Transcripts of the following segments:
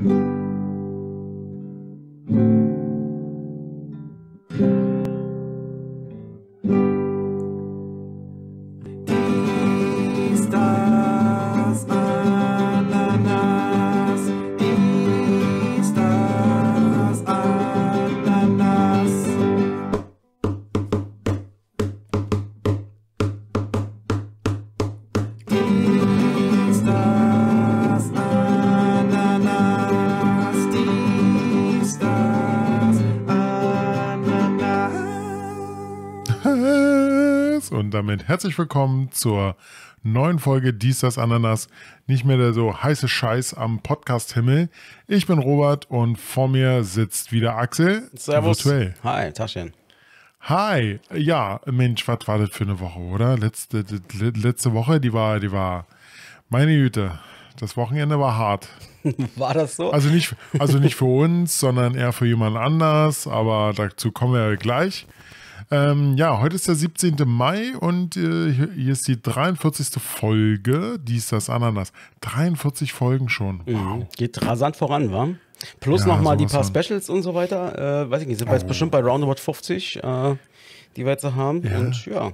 Und damit herzlich willkommen zur neuen Folge Dies, das, Ananas. Nicht mehr der so heiße Scheiß am Podcast-Himmel. Ich bin Robert und vor mir sitzt wieder Axel. Servus. Virtuell. Hi, Taschen. Hi. Ja, Mensch, was war das für eine Woche, oder? Letzte Woche, die war, meine Güte, das Wochenende war hart. War das so? Also nicht für uns, sondern eher für jemand anders, aber dazu kommen wir gleich. Ja, heute ist der 17. Mai und hier ist die 43. Folge, Dies, das, Ananas. 43 Folgen schon. Wow. Geht rasant voran, wa? Plus Ja, nochmal die sowas paar von. Specials und so weiter. Weiß ich nicht, sind wir jetzt bestimmt bei Roundabout 50, die wir jetzt haben. Ja. Und ja.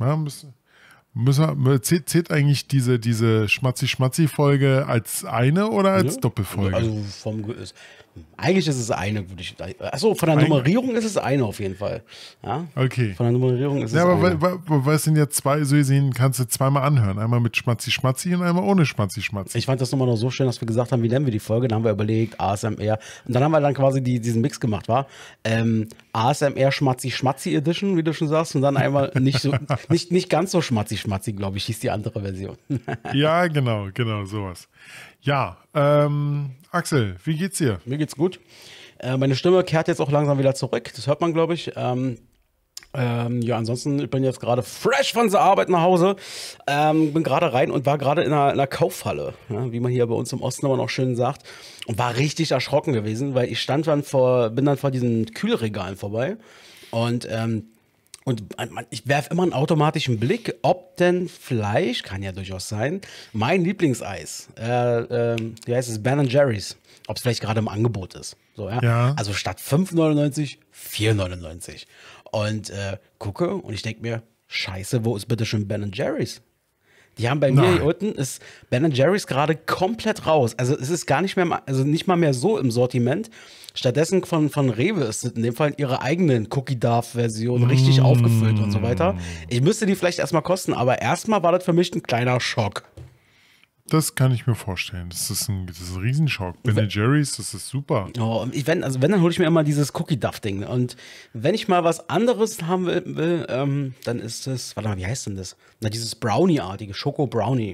Zählt eigentlich diese Schmatzi-Schmatzi-Folge als eine oder als Doppelfolge? Also eigentlich ist es eine, würde ich. Achso, von der Nummerierung ist es eine auf jeden Fall. Ja? Okay. Von der Nummerierung ist es Ja, aber eine. weil es sind ja zwei, so gesehen, kannst du zweimal anhören. Einmal mit Schmatzi-Schmatzi und einmal ohne Schmatzi-Schmatzi. Ich fand das nochmal noch so schön, dass wir gesagt haben, wie nennen wir die Folge? Dann haben wir überlegt, ASMR. Und dann haben wir dann quasi diesen Mix gemacht, war ASMR Schmatzi-Schmatzi Edition, wie du schon sagst. Und dann einmal nicht ganz so Schmatzi-Schmatzi, glaube ich, hieß die andere Version. Ja, genau, sowas. Ja, Axel, wie geht's dir? Mir geht's gut. Meine Stimme kehrt jetzt auch langsam wieder zurück. Das hört man, glaube ich. Ja, ansonsten, ich bin jetzt gerade fresh von der Arbeit nach Hause. Bin gerade rein und war gerade in einer Kaufhalle, ja, wie man hier bei uns im Osten aber noch schön sagt. Und war richtig erschrocken gewesen, weil ich bin dann vor diesen Kühlregalen vorbei. Und ich werfe immer einen automatischen Blick, ob denn Fleisch, kann ja durchaus sein, mein Lieblingseis, wie heißt es, Ben & Jerry's, ob es vielleicht gerade im Angebot ist. So, ja? Ja. Also statt 5,99, 4,99. Und gucke und ich denke mir, scheiße, wo ist bitte schon Ben & Jerry's? Die haben bei mir hier unten, ist Ben & Jerry's gerade komplett raus. Also es ist gar nicht mehr, also nicht mal mehr so im Sortiment. Stattdessen von Rewe ist in dem Fall ihre eigenen Cookie-Darf-Version richtig aufgefüllt und so weiter. Ich müsste die vielleicht erstmal kosten, aber erstmal war das für mich ein kleiner Schock. Das kann ich mir vorstellen. Das ist ein Riesenschock. Ben & Jerry's, das ist super. Oh, und wenn, dann hole ich mir immer dieses Cookie-Duff-Ding. Und wenn ich mal was anderes haben will, dann ist es, warte mal, wie heißt denn das? Na, dieses Brownie-artige, Schoko-Brownie.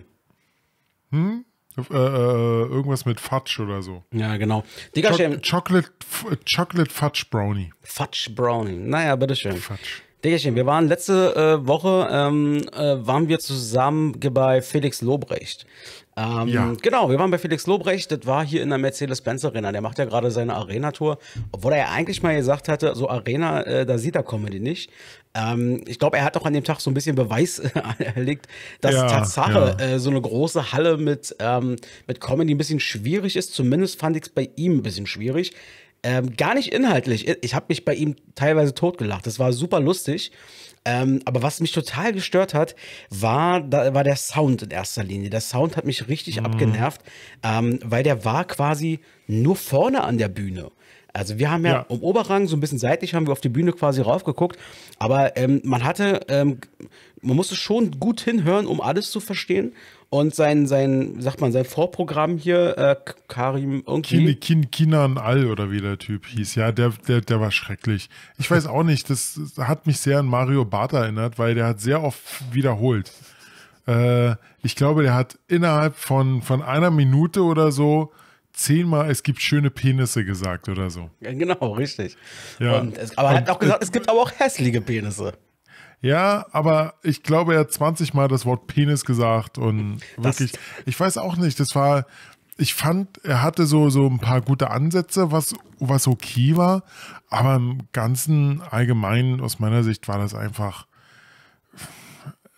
Irgendwas mit Fudge oder so. Ja, genau. Digga, Chocolate Fudge Brownie. Fudge Brownie. Naja, bitteschön. Fudge. Diggerchen, wir waren letzte Woche, waren wir zusammen bei Felix Lobrecht. Ja. Genau, wir waren bei Felix Lobrecht, das war hier in der Mercedes-Benz Arena, der macht ja gerade seine Arena-Tour, obwohl er ja eigentlich mal gesagt hatte, so Arena, da sieht er Comedy nicht. Ich glaube, er hat auch an dem Tag so ein bisschen Beweis erlegt, dass Tatsache so eine große Halle mit Comedy ein bisschen schwierig ist, zumindest fand ich es bei ihm ein bisschen schwierig. Gar nicht inhaltlich. Ich habe mich bei ihm teilweise totgelacht. Das war super lustig. Aber was mich total gestört hat, war der Sound in erster Linie. Der Sound hat mich richtig abgenervt, weil der war quasi nur vorne an der Bühne. Also wir haben ja im Oberrang, so ein bisschen seitlich, haben wir auf die Bühne quasi raufgeguckt. Aber man musste schon gut hinhören, um alles zu verstehen. Und sein Vorprogramm hier, Karim irgendwie. Kinan Al oder wie der Typ hieß, ja, der war schrecklich. Ich weiß auch nicht, das hat mich sehr an Mario Barth erinnert, weil der hat sehr oft wiederholt. Ich glaube, der hat innerhalb von einer Minute oder so 10-mal, es gibt schöne Penisse gesagt oder so. Ja, genau, richtig. Ja. Aber er hat auch gesagt, es gibt aber auch hässliche Penisse. Ja, aber ich glaube, er hat 20-mal das Wort Penis gesagt und wirklich, ich weiß auch nicht, ich fand, er hatte so ein paar gute Ansätze, was okay war, aber im Ganzen allgemein aus meiner Sicht war das einfach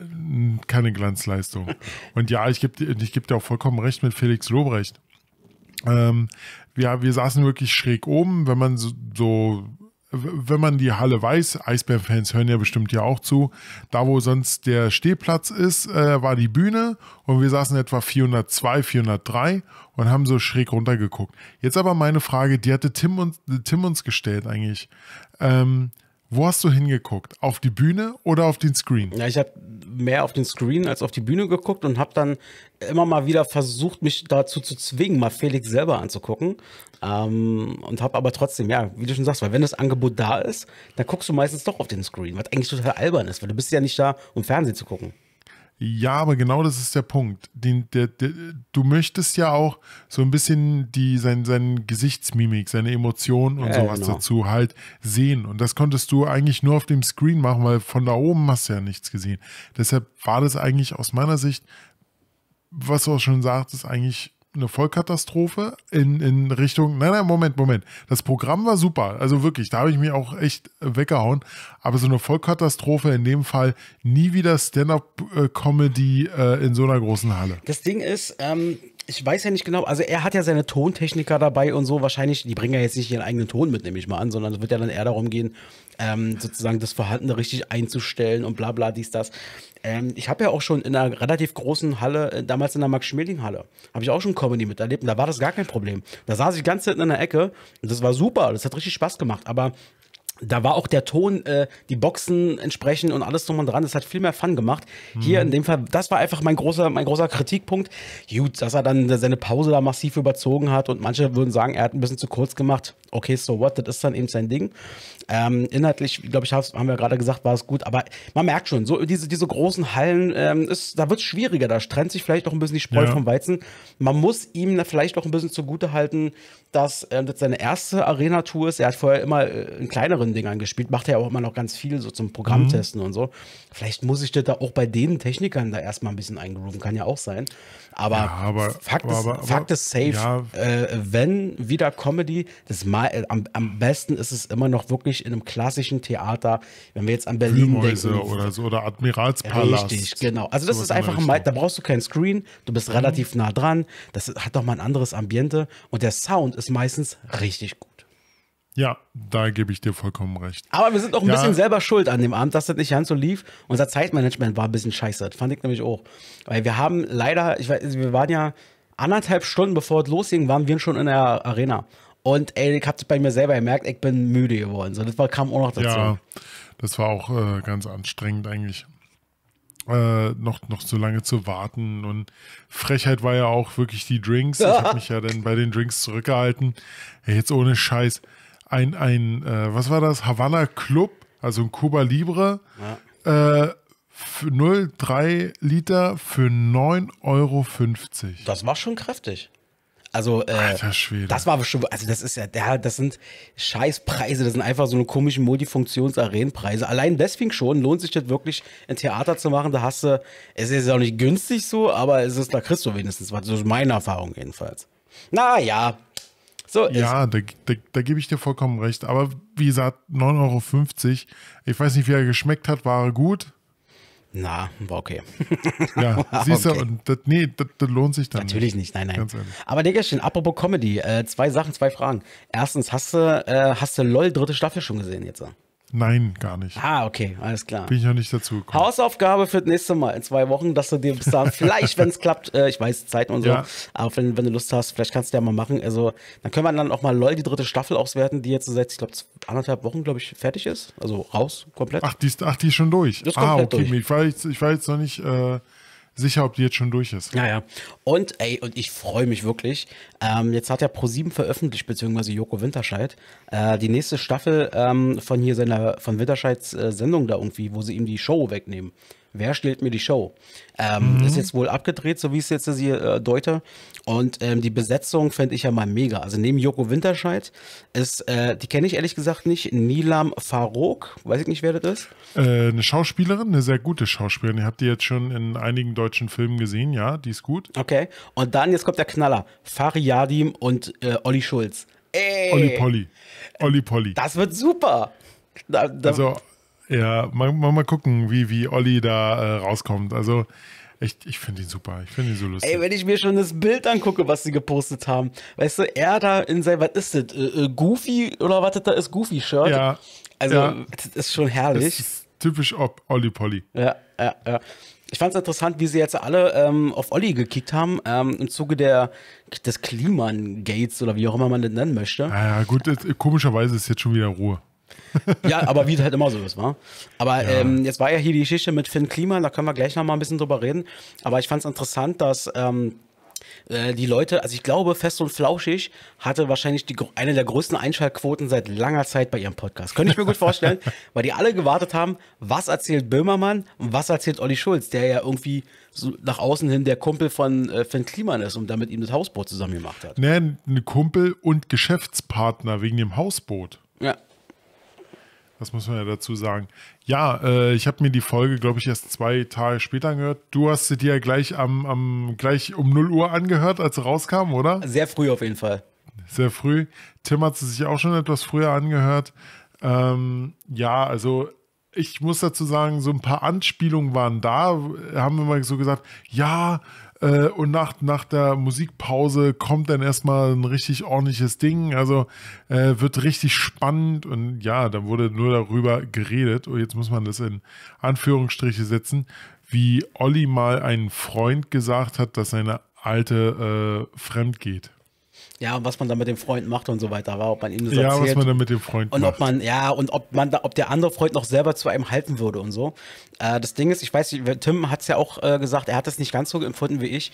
keine Glanzleistung. Und ja, ich geb dir auch vollkommen recht mit Felix Lobrecht. Wir saßen wirklich schräg oben, wenn man wenn man die Halle weiß, Eisbären-Fans hören ja bestimmt ja auch zu, da wo sonst der Stehplatz ist, war die Bühne und wir saßen etwa 402, 403 und haben so schräg runtergeguckt. Jetzt aber meine Frage, die hatte Tim uns gestellt eigentlich. Wo hast du hingeguckt? Auf die Bühne oder auf den Screen? Ja, ich habe mehr auf den Screen als auf die Bühne geguckt und habe dann immer mal wieder versucht, mich dazu zu zwingen, mal Felix selber anzugucken. Und habe aber trotzdem, ja, wie du schon sagst, weil wenn das Angebot da ist, dann guckst du meistens doch auf den Screen, was eigentlich total albern ist, weil du bist ja nicht da, um Fernsehen zu gucken. Ja, aber genau das ist der Punkt. Du möchtest ja auch so ein bisschen seine Gesichtsmimik, seine Emotionen und sowas genau. dazu halt sehen. Und das konntest du eigentlich nur auf dem Screen machen, weil von da oben hast du ja nichts gesehen. Deshalb war das eigentlich aus meiner Sicht, was du auch schon sagtest, eigentlich eine Vollkatastrophe in Richtung, nein, Moment. Das Programm war super, also wirklich, da habe ich mich auch echt weggehauen, aber so eine Vollkatastrophe in dem Fall, nie wieder Stand-Up-Comedy in so einer großen Halle. Das Ding ist, ich weiß ja nicht genau, also er hat ja seine Tontechniker dabei und so, wahrscheinlich, die bringen ja jetzt nicht ihren eigenen Ton mit, nehme ich mal an, sondern es wird ja dann eher darum gehen, sozusagen das Vorhandene richtig einzustellen und bla bla, dies, das. Ich habe ja auch schon in einer relativ großen Halle, damals in der Max-Schmeling-Halle, habe ich auch schon Comedy miterlebt und da war das gar kein Problem. Da saß ich ganz hinten in der Ecke und das war super, das hat richtig Spaß gemacht, aber da war auch der Ton, die Boxen entsprechend und alles drum und dran. Das hat viel mehr Fun gemacht. Hier in dem Fall, das war einfach mein großer Kritikpunkt. Gut, dass er dann seine Pause da massiv überzogen hat und manche würden sagen, er hat ein bisschen zu kurz gemacht. Okay, so what, das ist dann eben sein Ding. Inhaltlich, glaube ich, haben wir gerade gesagt, war es gut, aber man merkt schon, so diese großen Hallen, da wird es schwieriger, da trennt sich vielleicht auch ein bisschen die Spreu vom Weizen. Man muss ihm da vielleicht auch ein bisschen zugute halten, dass das seine erste Arena-Tour ist. Er hat vorher immer in kleineren Dingern gespielt, macht er ja auch immer noch ganz viel so zum Programmtesten und so. Vielleicht muss ich das da auch bei den Technikern da erstmal ein bisschen eingrooven, kann ja auch sein. Aber, Fakt ist safe, ja. wenn wieder Comedy, am besten ist es immer noch wirklich in einem klassischen Theater, wenn wir jetzt an Berlin denken. Oder so, oder Admiralspalast. Richtig, genau. Also das ist einfach da brauchst du kein Screen, du bist relativ nah dran, das hat doch mal ein anderes Ambiente und der Sound ist meistens richtig gut. Ja, da gebe ich dir vollkommen recht. Aber wir sind auch ein bisschen selber schuld an dem Abend, dass das nicht ganz so lief. Unser Zeitmanagement war ein bisschen scheiße. Das fand ich nämlich auch. Weil wir haben leider, wir waren ja 1,5 Stunden bevor es losging, waren wir schon in der Arena. Und ey, ich hab das bei mir selber gemerkt, ich bin müde geworden. So, kam auch noch dazu. Ja, das war auch ganz anstrengend eigentlich. Noch so lange zu warten. Und Frechheit war ja auch wirklich die Drinks. Ich habe mich ja dann bei den Drinks zurückgehalten. Hey, jetzt ohne Scheiß. Was war das? Havana Club, also ein Cuba Libre, für 0,3 Liter für 9,50 Euro. Das war schon kräftig. Also, Alter Schwede. das war schon, also das ist ja, das sind Scheißpreise, das sind einfach so eine komischen Multifunktions-Arenenpreise. Allein deswegen schon lohnt sich das wirklich, ein Theater zu machen. Da es ist auch nicht günstig so, aber da kriegst du wenigstens was. Das ist meine Erfahrung jedenfalls. Naja. So ja, da gebe ich dir vollkommen recht. Aber wie gesagt, 9,50 Euro. Ich weiß nicht, wie er geschmeckt hat. War er gut? Na, war okay. Ja, siehst du, und das lohnt sich dann natürlich nicht. Nein. Ganz ehrlich. Aber Digga, apropos Comedy, 2 Sachen, 2 Fragen. Erstens, hast du LOL 3. Staffel schon gesehen jetzt? Nein, gar nicht. Ah, okay, alles klar. Bin ich noch nicht dazu gekommen. Hausaufgabe für das nächste Mal in 2 Wochen, dass du dir bis dahin vielleicht, wenn es klappt, ich weiß, Zeit und so, aber wenn du Lust hast, vielleicht kannst du ja mal machen. Also, dann können wir dann auch mal LOL die 3. Staffel auswerten, die jetzt seit, ich glaube, 1,5 Wochen, glaube ich, fertig ist. Also raus, komplett. Ach, die ist schon durch. Das ist komplett durch. Ich war jetzt noch nicht sicher, ob die jetzt schon durch ist. Ja. Und ich freue mich wirklich. Jetzt hat ja ProSieben veröffentlicht, beziehungsweise Joko Winterscheid, die nächste Staffel von Winterscheids Sendung da irgendwie, wo sie ihm die Show wegnehmen. Wer stellt mir die Show? Ist jetzt wohl abgedreht, so wie es jetzt hier deute. Und die Besetzung fände ich ja mal mega. Also neben Joko Winterscheid die kenne ich ehrlich gesagt nicht, Nilam Farouk, weiß ich nicht, wer das ist. Eine Schauspielerin, eine sehr gute Schauspielerin. Ihr habt die jetzt schon in einigen deutschen Filmen gesehen, ja, die ist gut. Okay, und dann, jetzt kommt der Knaller, Fari Yadim und Olli Schulz. Ey. Olli Polly. Das wird super. Also, ja, mal gucken, wie Olli da rauskommt. Also, echt, ich finde ihn super. Ich finde ihn so lustig. Ey, wenn ich mir schon das Bild angucke, was sie gepostet haben, weißt du, er da in sein, was ist das, Goofy oder was das da ist, Goofy-Shirt? Ja. Also, ja. das ist schon herrlich. Das ist typisch Olli Polly. Ja. Ich fand es interessant, wie sie jetzt alle auf Olli gekickt haben, im Zuge des Kliman-Gates oder wie auch immer man das nennen möchte. Ja, gut, komischerweise ist jetzt schon wieder Ruhe. Ja, aber wie das halt immer so ist, wa? Aber jetzt war ja hier die Geschichte mit Finn Kliman, da können wir gleich nochmal ein bisschen drüber reden. Aber ich fand es interessant, dass die Leute, also ich glaube, Fest und Flauschig hatte wahrscheinlich eine der größten Einschaltquoten seit langer Zeit bei ihrem Podcast. Könnte ich mir gut vorstellen, weil die alle gewartet haben, was erzählt Böhmermann und was erzählt Olli Schulz, der ja irgendwie so nach außen hin der Kumpel von Finn Kliman ist und damit ihm das Hausboot zusammen gemacht hat. Ne, ein Kumpel und Geschäftspartner wegen dem Hausboot. Ja. Das muss man ja dazu sagen. Ja, ich habe mir die Folge, glaube ich, erst 2 Tage später angehört. Du hast sie dir ja gleich gleich um 0 Uhr angehört, als sie rauskam, oder? Sehr früh auf jeden Fall. Sehr früh. Tim hat sie sich auch schon etwas früher angehört. Ja, also ich muss dazu sagen, so ein paar Anspielungen waren da. Haben wir mal so gesagt, ja, und nach der Musikpause kommt dann erstmal ein richtig ordentliches Ding. Also wird richtig spannend und ja, da wurde nur darüber geredet. Und jetzt muss man das in Anführungsstriche setzen, wie Olli mal einen Freund gesagt hat, dass seine Alte fremd geht. Ja, und was man da mit dem Freund macht und so weiter, aber ob man ihm das erzählt. Ja, was man da mit dem Freund und macht. Ob der andere Freund noch selber zu einem halten würde und so. Das Ding ist, ich weiß nicht, Tim hat es ja auch gesagt, er hat das nicht ganz so empfunden wie ich.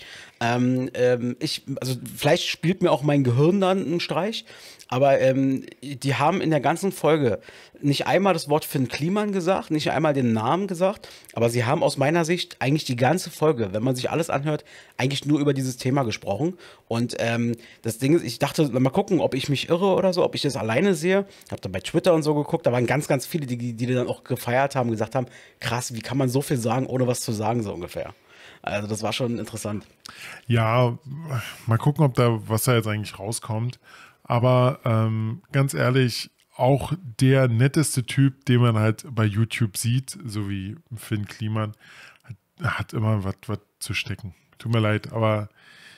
Also vielleicht spielt mir auch mein Gehirn dann einen Streich, aber die haben in der ganzen Folge nicht einmal das Wort Finn Kliman gesagt, nicht einmal den Namen gesagt, aber sie haben aus meiner Sicht eigentlich die ganze Folge, wenn man sich alles anhört, eigentlich nur über dieses Thema gesprochen. Und das Ding ist, ich dachte, mal gucken, ob ich mich irre oder so, ob ich das alleine sehe. Ich habe da bei Twitter und so geguckt, da waren ganz, ganz viele, die dann auch gefeiert haben, gesagt haben, krass, wie kann man so viel sagen, ohne was zu sagen, so ungefähr. Also das war schon interessant. Ja, mal gucken, was da jetzt eigentlich rauskommt. Aber ganz ehrlich, auch der netteste Typ, den man halt bei YouTube sieht, so wie Finn Kliman, hat immer was zu stecken. Tut mir leid, aber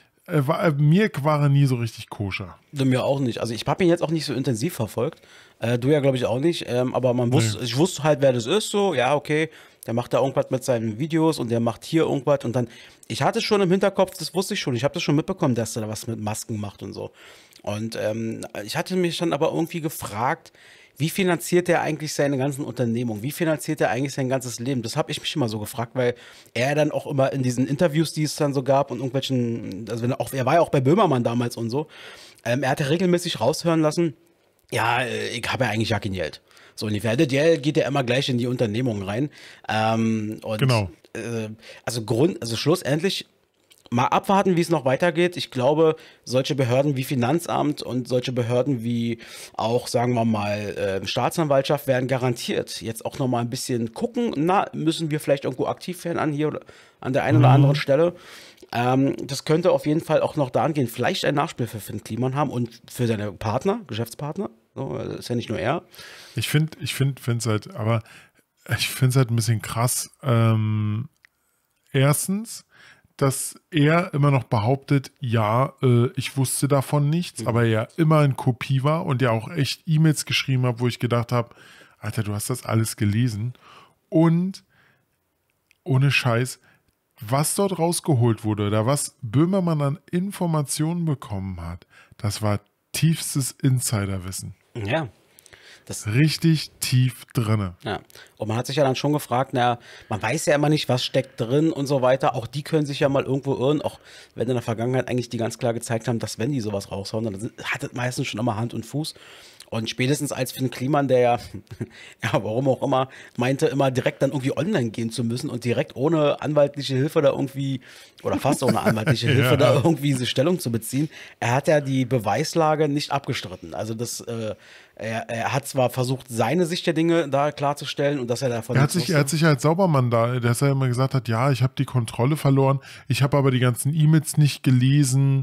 mir war er nie so richtig koscher. Mir auch nicht. Also ich habe ihn jetzt auch nicht so intensiv verfolgt. Du ja, glaube ich, auch nicht. Aber ich wusste halt, wer das ist. So, ja, okay, der macht da irgendwas mit seinen Videos und der macht hier irgendwas. Und dann, ich hatte es schon im Hinterkopf, das wusste ich schon. Ich habe das schon mitbekommen, dass er da was mit Masken macht und so. Und ich hatte mich dann aber irgendwie gefragt, wie finanziert er eigentlich seine ganzen Unternehmungen? Wie finanziert er eigentlich sein ganzes Leben? Das habe ich mich immer so gefragt, weil er dann auch immer in diesen Interviews, die es dann so gab und irgendwelchen, also er war ja auch bei Böhmermann damals und so, er hat ja regelmäßig raushören lassen, ja, ich habe ja eigentlich ja kein Geld. So ungefähr. Das Geld geht ja immer gleich in die Unternehmung rein. Und genau. Also schlussendlich mal abwarten, wie es noch weitergeht. Ich glaube, solche Behörden wie Finanzamt und solche Behörden wie auch, sagen wir mal, Staatsanwaltschaft werden garantiert jetzt auch noch mal ein bisschen gucken. Na, müssen wir vielleicht irgendwo aktiv werden an hier oder an der einen oder anderen Stelle. Das könnte auf jeden Fall auch noch dahin gehen, vielleicht ein Nachspiel für Finn Kliman haben und für seine Geschäftspartner. So, ist ja nicht nur er. Ich finde es halt, aber ich finde es halt ein bisschen krass. Erstens, dass er immer noch behauptet, ja, ich wusste davon nichts, aber er immer in Kopie war und ja auch echt E-Mails geschrieben hat, wo ich gedacht habe, Alter, du hast das alles gelesen. Und ohne Scheiß, was dort rausgeholt wurde oder was Böhmermann an Informationen bekommen hat, das war tiefstes Insiderwissen. Ja. Richtig tief drinne. Ja. Und man hat sich ja dann schon gefragt, man weiß ja immer nicht, was steckt drin und so weiter. Auch die können sich ja mal irgendwo irren, auch wenn in der Vergangenheit eigentlich die ganz klar gezeigt haben, dass wenn die sowas raushauen, dann hat das meistens schon immer Hand und Fuß. Und spätestens als Finn Kliman, der ja, warum auch immer, meinte immer direkt dann irgendwie online gehen zu müssen und direkt ohne anwaltliche Hilfe da irgendwie, oder fast ohne anwaltliche Hilfe da irgendwie diese Stellung zu beziehen, er hat ja die Beweislage nicht abgestritten. Also er hat zwar versucht, seine Sicht der Dinge da klarzustellen und dass er davon er hat sich als Saubermann da, dass er immer gesagt hat, ja, ich habe die Kontrolle verloren, ich habe aber die ganzen E-Mails nicht gelesen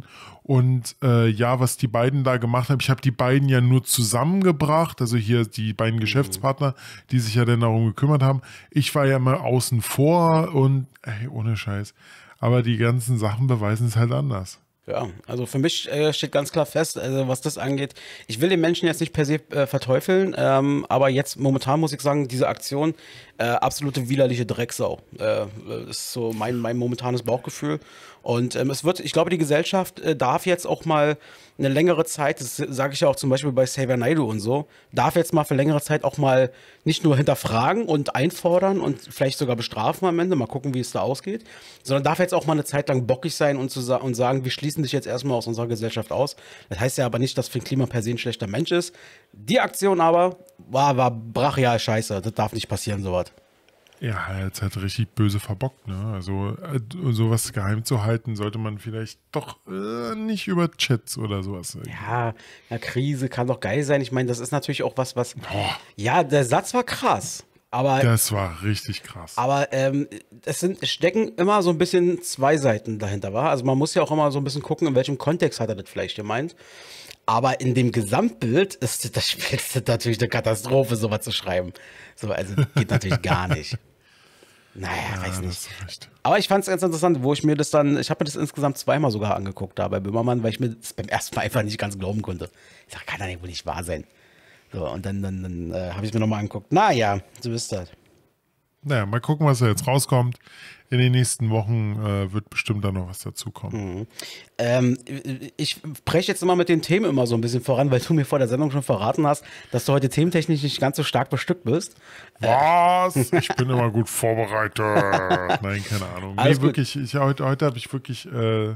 Und ja, was die beiden da gemacht haben, ich habe die beiden ja nur zusammengebracht, also hier die beiden Geschäftspartner, die sich ja dann darum gekümmert haben. Ich war ja mal außen vor und ey, ohne Scheiß. Aber die ganzen Sachen beweisen es halt anders. Ja, also für mich steht ganz klar fest, also was das angeht, ich will den Menschen jetzt nicht per se verteufeln, aber jetzt momentan muss ich sagen, diese Aktion, absolute widerliche Drecksau, ist so mein momentanes Bauchgefühl. Und ich glaube, die Gesellschaft darf jetzt auch mal eine längere Zeit, das sage ich ja auch zum Beispiel bei Xavier Naidoo und so, darf jetzt mal für längere Zeit auch mal nicht nur hinterfragen und einfordern und vielleicht sogar bestrafen am Ende, mal gucken, wie es da ausgeht, sondern darf jetzt auch mal eine Zeit lang bockig sein und sagen, wir schließen dich jetzt erstmal aus unserer Gesellschaft aus. Das heißt ja aber nicht, dass Finn Kliman per se ein schlechter Mensch ist. Die Aktion aber war brachial scheiße. Das darf nicht passieren, sowas. Ja, jetzt hat richtig böse verbockt, ne? Also sowas geheim zu halten, sollte man vielleicht doch nicht über Chats oder sowas. Ja, Krise kann doch geil sein. Ich meine, das ist natürlich auch was. Ja, der Satz war krass. Aber, das war richtig krass. Aber es stecken immer so ein bisschen zwei Seiten dahinter, wa? Also man muss ja auch immer so ein bisschen gucken, in welchem Kontext hat er das vielleicht gemeint. Aber in dem Gesamtbild ist das natürlich eine Katastrophe, sowas zu schreiben. So, also geht natürlich gar nicht. Naja, ja, weiß nicht. Aber ich fand es ganz interessant, ich habe mir das insgesamt zweimal sogar angeguckt da bei Böhmermann, weil ich mir das beim ersten Mal einfach nicht ganz glauben konnte. Ich sag, kann ja wohl nicht wahr sein. So, und dann habe ich es mir nochmal angeguckt. Naja, so ist das. Naja, mal gucken, was da jetzt rauskommt. In den nächsten Wochen wird bestimmt da noch was dazukommen. Ich breche jetzt immer mit den Themen immer so ein bisschen voran, weil du mir vor der Sendung schon verraten hast, dass du heute thementechnisch nicht ganz so stark bestückt bist. Was? Ich bin immer gut vorbereitet. Nein, keine Ahnung. Nee, wirklich, heute habe ich wirklich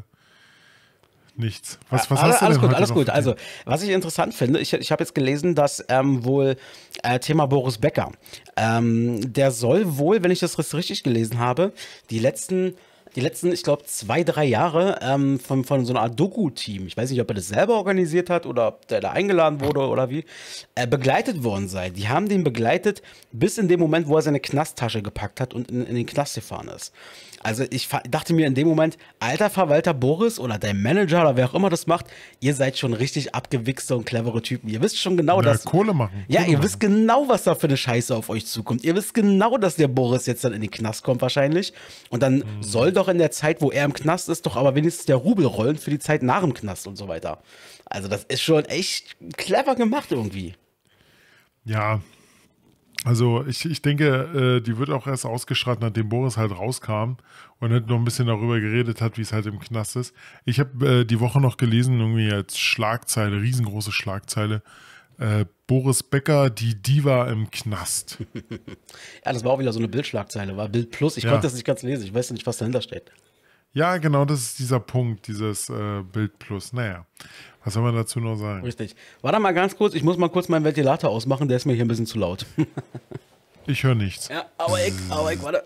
nichts. Was hast du denn heute alles noch gut. Also, was ich interessant finde, ich habe jetzt gelesen, dass wohl Thema Boris Becker, der soll wohl, wenn ich das richtig gelesen habe, die letzten, ich glaube, 2-3 Jahre von so einer Art Doku-Team, ich weiß nicht, ob er das selber organisiert hat oder ob der da eingeladen wurde oder wie, begleitet worden sei. Die haben den begleitet bis in dem Moment, wo er seine Knasttasche gepackt hat und in den Knast gefahren ist. Also ich dachte mir in dem Moment, alter Verwalter Boris oder dein Manager oder wer auch immer das macht, ihr seid schon richtig abgewichste und clevere Typen. Ihr wisst schon genau, dass... Kohle machen. Ja, ihr wisst genau, was da für eine Scheiße auf euch zukommt. Ihr wisst genau, dass der Boris jetzt dann in den Knast kommt wahrscheinlich. Und dann soll doch in der Zeit, wo er im Knast ist, doch aber wenigstens der Rubel rollen für die Zeit nach dem Knast und so weiter. Also das ist schon echt clever gemacht irgendwie. Ja, also ich denke, die wird auch erst ausgestrahlt, nachdem Boris halt rauskam und halt noch ein bisschen darüber geredet hat, wie es halt im Knast ist. Ich habe die Woche noch gelesen, irgendwie als Schlagzeile, riesengroße Schlagzeile, Boris Becker, die Diva im Knast. Ja, das war auch wieder so eine Bildschlagzeile, war Bild Plus. Ich konnte das nicht ganz lesen, ich weiß nicht, was dahinter steht. Ja, genau, das ist dieser Punkt, dieses Bild Plus. Naja, was soll man dazu noch sagen? Richtig. Warte mal ganz kurz, ich muss mal kurz meinen Ventilator ausmachen, der ist mir hier ein bisschen zu laut. Ich höre nichts. Ja, aber ich, warte.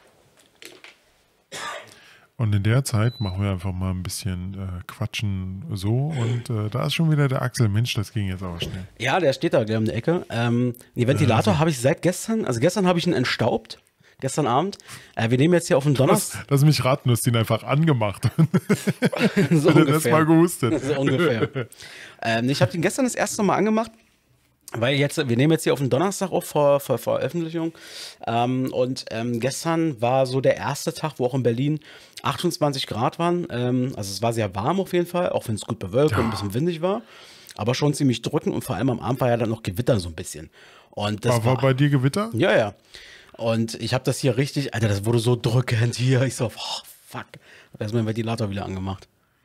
Und in der Zeit machen wir einfach mal ein bisschen Quatschen so. Und da ist schon wieder der Axel. Mensch, das ging jetzt aber schnell. Ja, der steht da gleich um die Ecke. Den Ventilator habe ich seit gestern, also gestern habe ich ihn entstaubt. Gestern Abend. Wir nehmen jetzt hier auf den Donnerstag. Lass mich raten, du hast ihn einfach angemacht. So ungefähr. Mal gehustet. So ungefähr. Ich habe den gestern das erste Mal angemacht. Weil wir nehmen jetzt hier auf den Donnerstag auf vor Veröffentlichung. Gestern war so der erste Tag, wo auch in Berlin 28 Grad waren. Also es war sehr warm auf jeden Fall, auch wenn es gut bewölkt und ein bisschen windig war. Aber schon ziemlich drückend und vor allem am Abend war ja dann noch Gewitter so ein bisschen. Und das war bei dir Gewitter? Ja, ja. Und ich habe das hier richtig, Alter, das wurde so drückend hier. Ich so, oh, fuck. Da ist mein Ventilator wieder angemacht.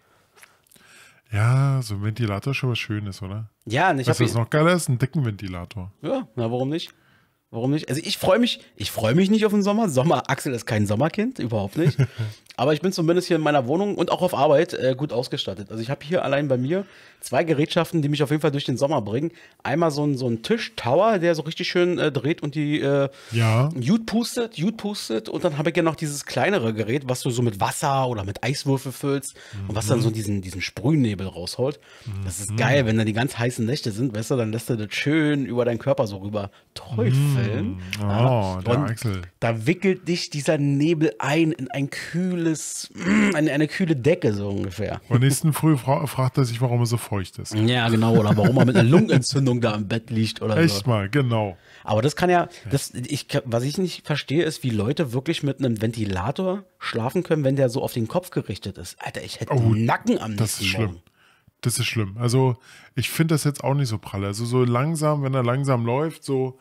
Ja, so ein Ventilator ist schon was Schönes, oder? Ja, und ich habe. Was noch geiler ist, ein dicken Ventilator. Ja, na, warum nicht? Warum nicht? Also ich freue mich nicht auf den Sommer. Axel ist kein Sommerkind, überhaupt nicht. Aber ich bin zumindest hier in meiner Wohnung und auch auf Arbeit gut ausgestattet. Also ich habe hier allein bei mir 2 Gerätschaften, die mich auf jeden Fall durch den Sommer bringen. Einmal so ein Tisch-Tower, der so richtig schön dreht und die Jute pustet. Und dann habe ich ja noch dieses kleinere Gerät, was du so mit Wasser oder mit Eiswürfel füllst und was dann so diesen Sprühnebel rausholt. Das ist geil, wenn da die ganz heißen Nächte sind, weißt du, dann lässt du das schön über deinen Körper so rüber träufeln. Oh, der Axel. Da wickelt dich dieser Nebel ein in ein kühles eine kühle Decke, so ungefähr. Und nächsten Früh fragt er sich, warum er so feucht ist. Ja, genau, oder warum er mit einer Lungenentzündung da im Bett liegt oder so. Echt mal, genau. Aber das kann ja, was ich nicht verstehe, ist, wie Leute wirklich mit einem Ventilator schlafen können, wenn der so auf den Kopf gerichtet ist. Alter, ich hätte einen Nacken am Das ist nächsten schlimm. Morgen. Das ist schlimm. Also, ich finde das jetzt auch nicht so pralle. Also, so langsam, wenn er langsam läuft, so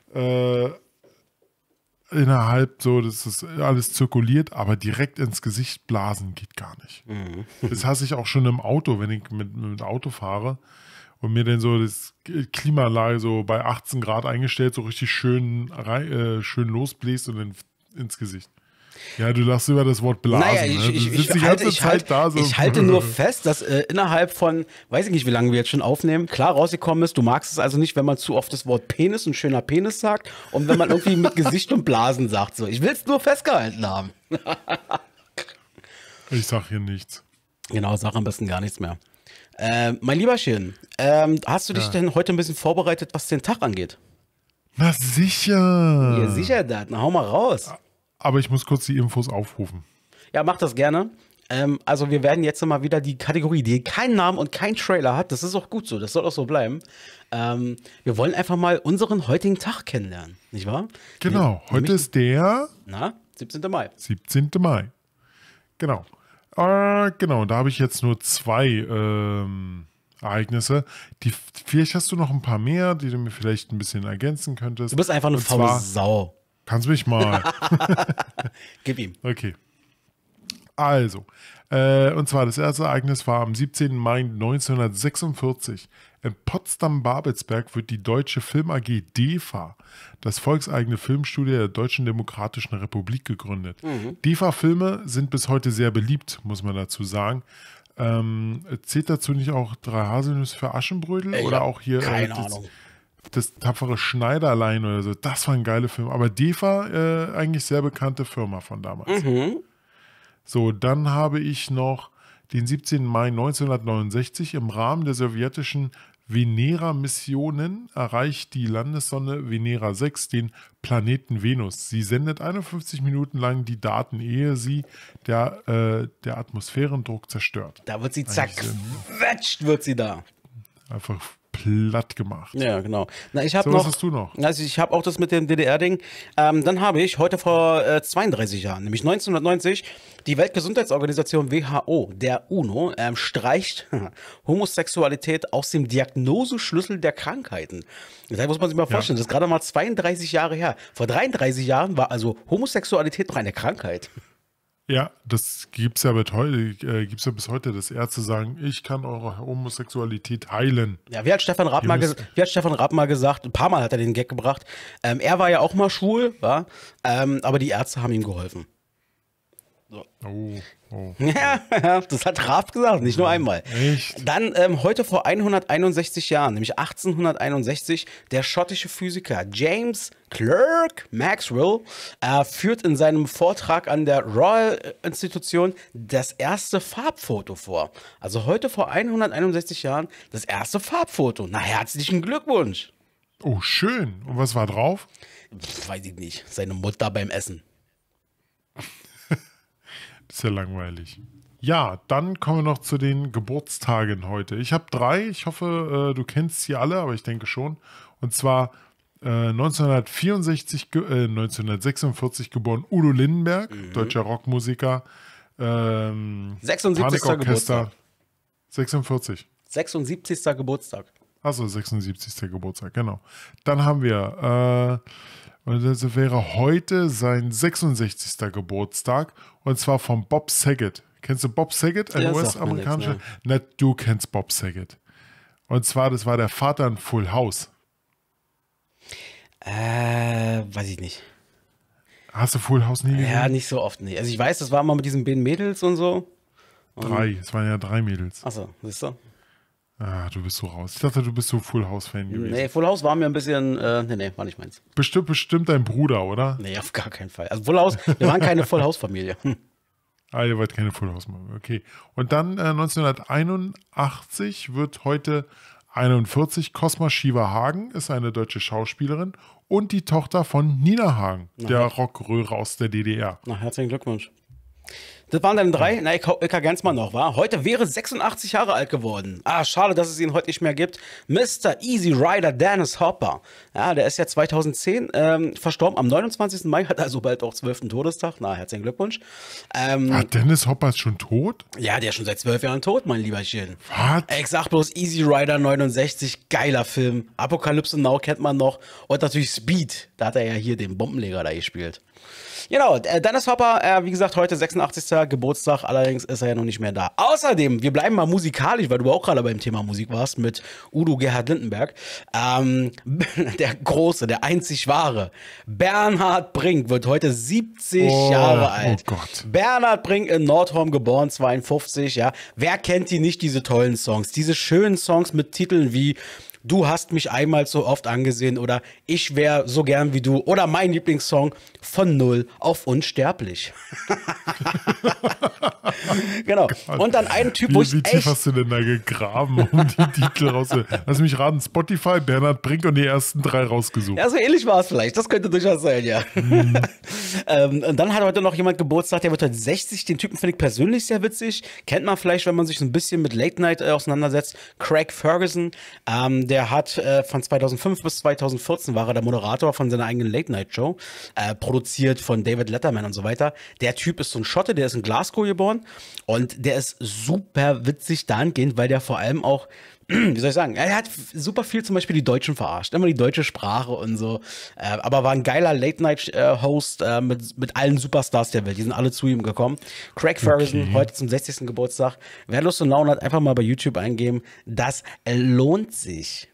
innerhalb so, dass das alles zirkuliert, aber direkt ins Gesicht blasen geht gar nicht. Das hasse ich auch schon im Auto, wenn ich mit Auto fahre und mir dann so das Klimaanlage so bei 18 Grad eingestellt, so richtig schön losbläst und dann ins Gesicht. Ja, du lachst über das Wort blasen. Naja, ne? Du sitzt die ganze Zeit da so. Ich halte nur fest, dass innerhalb von, weiß ich nicht, wie lange wir jetzt schon aufnehmen, klar rausgekommen ist, du magst es also nicht, wenn man zu oft das Wort Penis und schöner Penis sagt und wenn man irgendwie mit Gesicht und Blasen sagt. So, ich will es nur festgehalten haben. Ich sag hier nichts. Genau, sag am besten gar nichts mehr. Mein Lieberchen, hast du dich denn heute ein bisschen vorbereitet, was den Tag angeht? Na sicher. Ja, sicher, das. Na, hau mal raus. Aber ich muss kurz die Infos aufrufen. Ja, mach das gerne. Also wir werden jetzt mal wieder die Kategorie, die keinen Namen und keinen Trailer hat, das ist auch gut so, das soll auch so bleiben. Wir wollen einfach mal unseren heutigen Tag kennenlernen, nicht wahr? Genau, heute ist der 17. Mai. 17. Mai. Genau. Genau, da habe ich jetzt nur 2 Ereignisse. Vielleicht hast du noch ein paar mehr, die du mir vielleicht ein bisschen ergänzen könntest. Du bist einfach eine faule Sau. Kannst mich mal. Gib ihm. Okay. Also, und zwar das erste Ereignis war am 17. Mai 1946. In Potsdam-Babelsberg wird die Deutsche Film AG DEFA, das volkseigene Filmstudio der Deutschen Demokratischen Republik, gegründet. DEFA-Filme sind bis heute sehr beliebt, muss man dazu sagen. Zählt dazu nicht auch 3 Haselnüsse für Aschenbrödel? Oder auch hier keine Ahnung. Das tapfere Schneiderlein oder so? Das war ein geiler Film. Aber DEFA, eigentlich sehr bekannte Firma von damals. So, dann habe ich noch den 17. Mai 1969 im Rahmen der sowjetischen Venera-Missionen erreicht die Landessonde Venera 6 den Planeten Venus. Sie sendet 51 Minuten lang die Daten, ehe sie der Atmosphärendruck zerstört. Da wird sie zerquetscht, wird sie da. Einfach platt gemacht. Ja, genau. Na, ich habe So, was noch. hast du noch? Also ich habe auch das mit dem DDR-Ding. Dann habe ich heute vor 32 Jahren, nämlich 1990, die Weltgesundheitsorganisation WHO, der UNO, streicht Homosexualität aus dem Diagnoseschlüssel der Krankheiten. Das muss man sich mal vorstellen, das ist gerade mal 32 Jahre her. Vor 33 Jahren war also Homosexualität noch eine Krankheit. Ja, das gibt's ja bis heute, dass Ärzte sagen, ich kann eure Homosexualität heilen. Ja, wie hat Stefan Raab mal gesagt, ein paar Mal hat er den Gag gebracht, er war ja auch mal schwul, aber die Ärzte haben ihm geholfen. So. Oh. Ja, das hat Raab gesagt, nicht nur einmal. Echt? Dann heute vor 161 Jahren, nämlich 1861, der schottische Physiker James Clerk Maxwell führt in seinem Vortrag an der Royal Institution das erste Farbfoto vor. Also heute vor 161 Jahren das erste Farbfoto. Na, herzlichen Glückwunsch. Oh, schön. Und was war drauf? Weiß ich nicht. Seine Mutter beim Essen. Das ist ja langweilig. Ja, dann kommen wir noch zu den Geburtstagen heute. Ich habe 3. Ich hoffe, du kennst sie alle, aber ich denke schon. Und zwar 1946 geboren Udo Lindenberg, deutscher Rockmusiker. 76. Geburtstag. 46. 76. Geburtstag. Achso, 76. Geburtstag, genau. Dann haben wir, und das wäre heute sein 66. Geburtstag, und zwar von Bob Saget. Kennst du Bob Saget? Ein US-amerikanischer? Na, du kennst Bob Saget. Und zwar, das war der Vater in Full House. Weiß ich nicht. Hast du Full House nie gesehen? Ja, nicht so oft nicht. Also ich weiß, das war mal mit diesen beiden Mädels und so. 3, es waren ja 3 Mädels. Achso, siehst du? Ah, du bist so raus. Ich dachte, du bist so Full House-Fan gewesen. Nee, Full House war mir ein bisschen, nee, war nicht meins. Bestimmt dein Bruder, oder? Nee, auf gar keinen Fall. Also Full House, wir waren keine Full House-Familie. Ah, ihr wart keine Full House-Familie, okay. Und dann 1981 wird heute 41 Cosma Shiva Hagen, ist eine deutsche Schauspielerin und die Tochter von Nina Hagen, der Rockröhre aus der DDR. Na, herzlichen Glückwunsch. Das waren deine drei? Na, ich ergänze mal noch, wa? Heute wäre 86 Jahre alt geworden. Ah, schade, dass es ihn heute nicht mehr gibt. Mr. Easy Rider Dennis Hopper. Ja, der ist ja 2010 verstorben. Am 29. Mai hat also bald auch 12. Todestag. Na, herzlichen Glückwunsch. Dennis Hopper ist schon tot? Ja, der ist schon seit 12 Jahren tot, mein Lieberchen. Was? Ich sag bloß Easy Rider 69, geiler Film. Apokalypse Now kennt man noch. Und natürlich Speed. Da hat er ja hier den Bombenleger da gespielt. Genau, Dennis Hopper, wie gesagt, heute 86. Geburtstag, allerdings ist er ja noch nicht mehr da. Außerdem, wir bleiben mal musikalisch, weil du auch gerade beim Thema Musik warst, mit Udo Gerhard Lindenberg. Der große, der einzig wahre, Bernhard Brink wird heute 70 Jahre alt. Oh Gott. Bernhard Brink in Nordhorn geboren, 52, ja. Wer kennt die nicht, diese tollen Songs? Diese schönen Songs mit Titeln wie Du hast mich einmal so oft angesehen oder Ich wär so gern wie du oder mein Lieblingssong Von Null auf Unsterblich. Genau. Und dann ein Typ, wo ich Wie tief echt... hast du denn da gegraben, um die Titel rauszuholen? Lass mich raten, Spotify, Bernhard Brink und die ersten 3 rausgesucht. Ja, so ähnlich war es vielleicht. Das könnte durchaus sein, ja. Und dann hat heute noch jemand Geburtstag, der wird heute 60. Den Typen finde ich persönlich sehr witzig. Kennt man vielleicht, wenn man sich so ein bisschen mit Late Night auseinandersetzt. Craig Ferguson, der hat von 2005 bis 2014 war er der Moderator von seiner eigenen Late Night Show, produziert von David Letterman und so weiter. Der Typ ist so ein Schotte, der ist in Glasgow geboren und der ist super witzig dahingehend, weil der vor allem auch, wie soll ich sagen, er hat super viel zum Beispiel die Deutschen verarscht, immer die deutsche Sprache und so, aber war ein geiler Late-Night-Host mit allen Superstars der Welt, die sind alle zu ihm gekommen. Craig Ferguson, heute zum 60. Geburtstag. Wer Lust und Laune hat, einfach mal bei YouTube eingeben, das lohnt sich.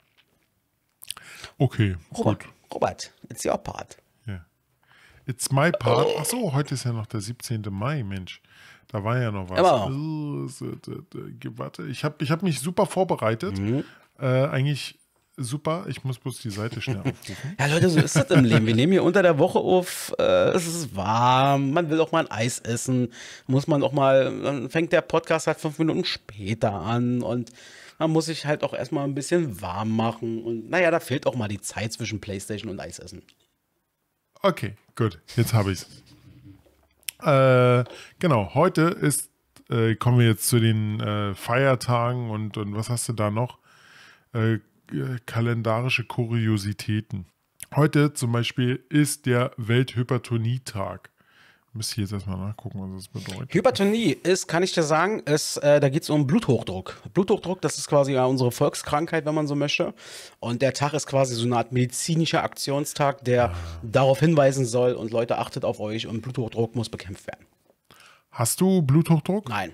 Okay, Robert, it's your part. Yeah. It's my part. Ach so, heute ist ja noch der 17. Mai, Mensch. Da war ja noch was. Warte, ich hab mich super vorbereitet. Eigentlich super. Ich muss bloß die Seite schnell aufrufen. Ja, Leute, so ist das im Leben. Wir nehmen hier unter der Woche auf. Es ist warm. Man will auch mal ein Eis essen. Muss man auch mal. Dann fängt der Podcast halt 5 Minuten später an. Und man muss sich halt auch erstmal ein bisschen warm machen. Und naja, da fehlt auch mal die Zeit zwischen Playstation und Eisessen. Okay, gut. Jetzt habe ich's. Genau, heute ist, kommen wir jetzt zu den Feiertagen und was hast du da noch? Kalendarische Kuriositäten. Heute zum Beispiel ist der Welthypertonietag. Müsste ich jetzt erstmal nachgucken, was das bedeutet. Hypertonie ist, kann ich dir sagen, da geht es um Bluthochdruck. Bluthochdruck, das ist quasi ja unsere Volkskrankheit, wenn man so möchte. Und der Tag ist quasi so eine Art medizinischer Aktionstag, der darauf hinweisen soll und Leute, achtet auf euch und Bluthochdruck muss bekämpft werden. Hast du Bluthochdruck? Nein.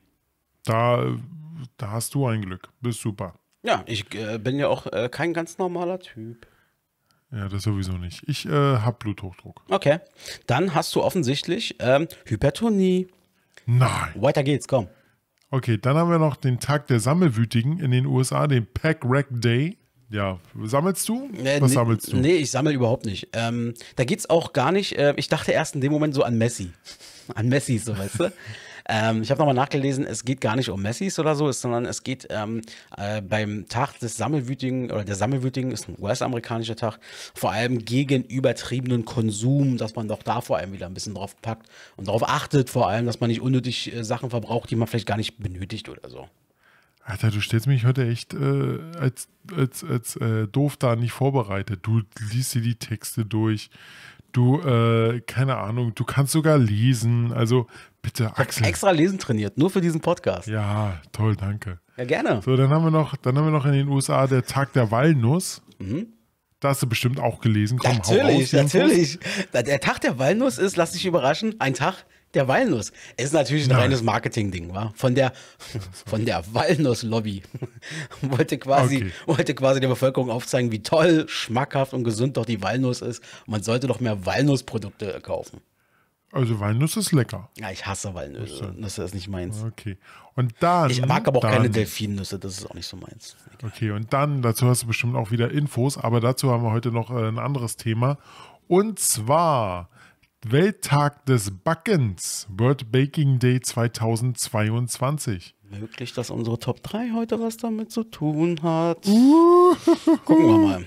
Da hast du ein Glück. Bist super. Ja, ich bin ja auch kein ganz normaler Typ. Ja, das sowieso nicht. Ich habe Bluthochdruck. Okay, dann hast du offensichtlich Hypertonie. Nein. Weiter geht's, komm. Okay, dann haben wir noch den Tag der Sammelwütigen in den USA, den Pack Rack Day. Ja, sammelst du? Was sammelst du? Nee, ich sammle überhaupt nicht. Da geht's auch gar nicht, ich dachte erst in dem Moment so an Messi. An Messi, so weißt du. Ich habe nochmal nachgelesen, es geht gar nicht um Messis oder so, sondern es geht beim Tag des Sammelwütigen, oder der Sammelwütigen ist ein US-amerikanischer Tag, vor allem gegen übertriebenen Konsum, dass man doch da vor allem wieder ein bisschen drauf packt und darauf achtet vor allem, dass man nicht unnötig Sachen verbraucht, die man vielleicht gar nicht benötigt oder so. Alter, du stellst mich heute echt als doof da nicht vorbereitet. Du liest dir die Texte durch. Du, keine Ahnung, du kannst sogar lesen. Also bitte, Axel. Extra lesen trainiert, nur für diesen Podcast. Ja, toll, danke. Ja, gerne. So, dann haben wir noch in den USA der Tag der Walnuss. Da hast du bestimmt auch gelesen. Komm, natürlich, hau raus, natürlich. Der Tag der Walnuss ist, lass dich überraschen, ein Tag der Walnuss. Ist natürlich ein reines Marketing-Ding, wa? Von der Walnuss-Lobby. wollte quasi der Bevölkerung aufzeigen, wie toll, schmackhaft und gesund doch die Walnuss ist. Man sollte doch mehr Walnussprodukte kaufen. Also Walnuss ist lecker. Ja, ich hasse Walnüsse. Das ist nicht meins. Okay. Und dann. Ich mag aber auch keine Delfinnüsse, das ist auch nicht so meins. Okay, und dann, dazu hast du bestimmt auch wieder Infos, aber dazu haben wir heute noch ein anderes Thema. Und zwar Welttag des Backens, World Baking Day 2022. Möglich, dass unsere Top 3 heute was damit zu tun hat. Gucken wir mal.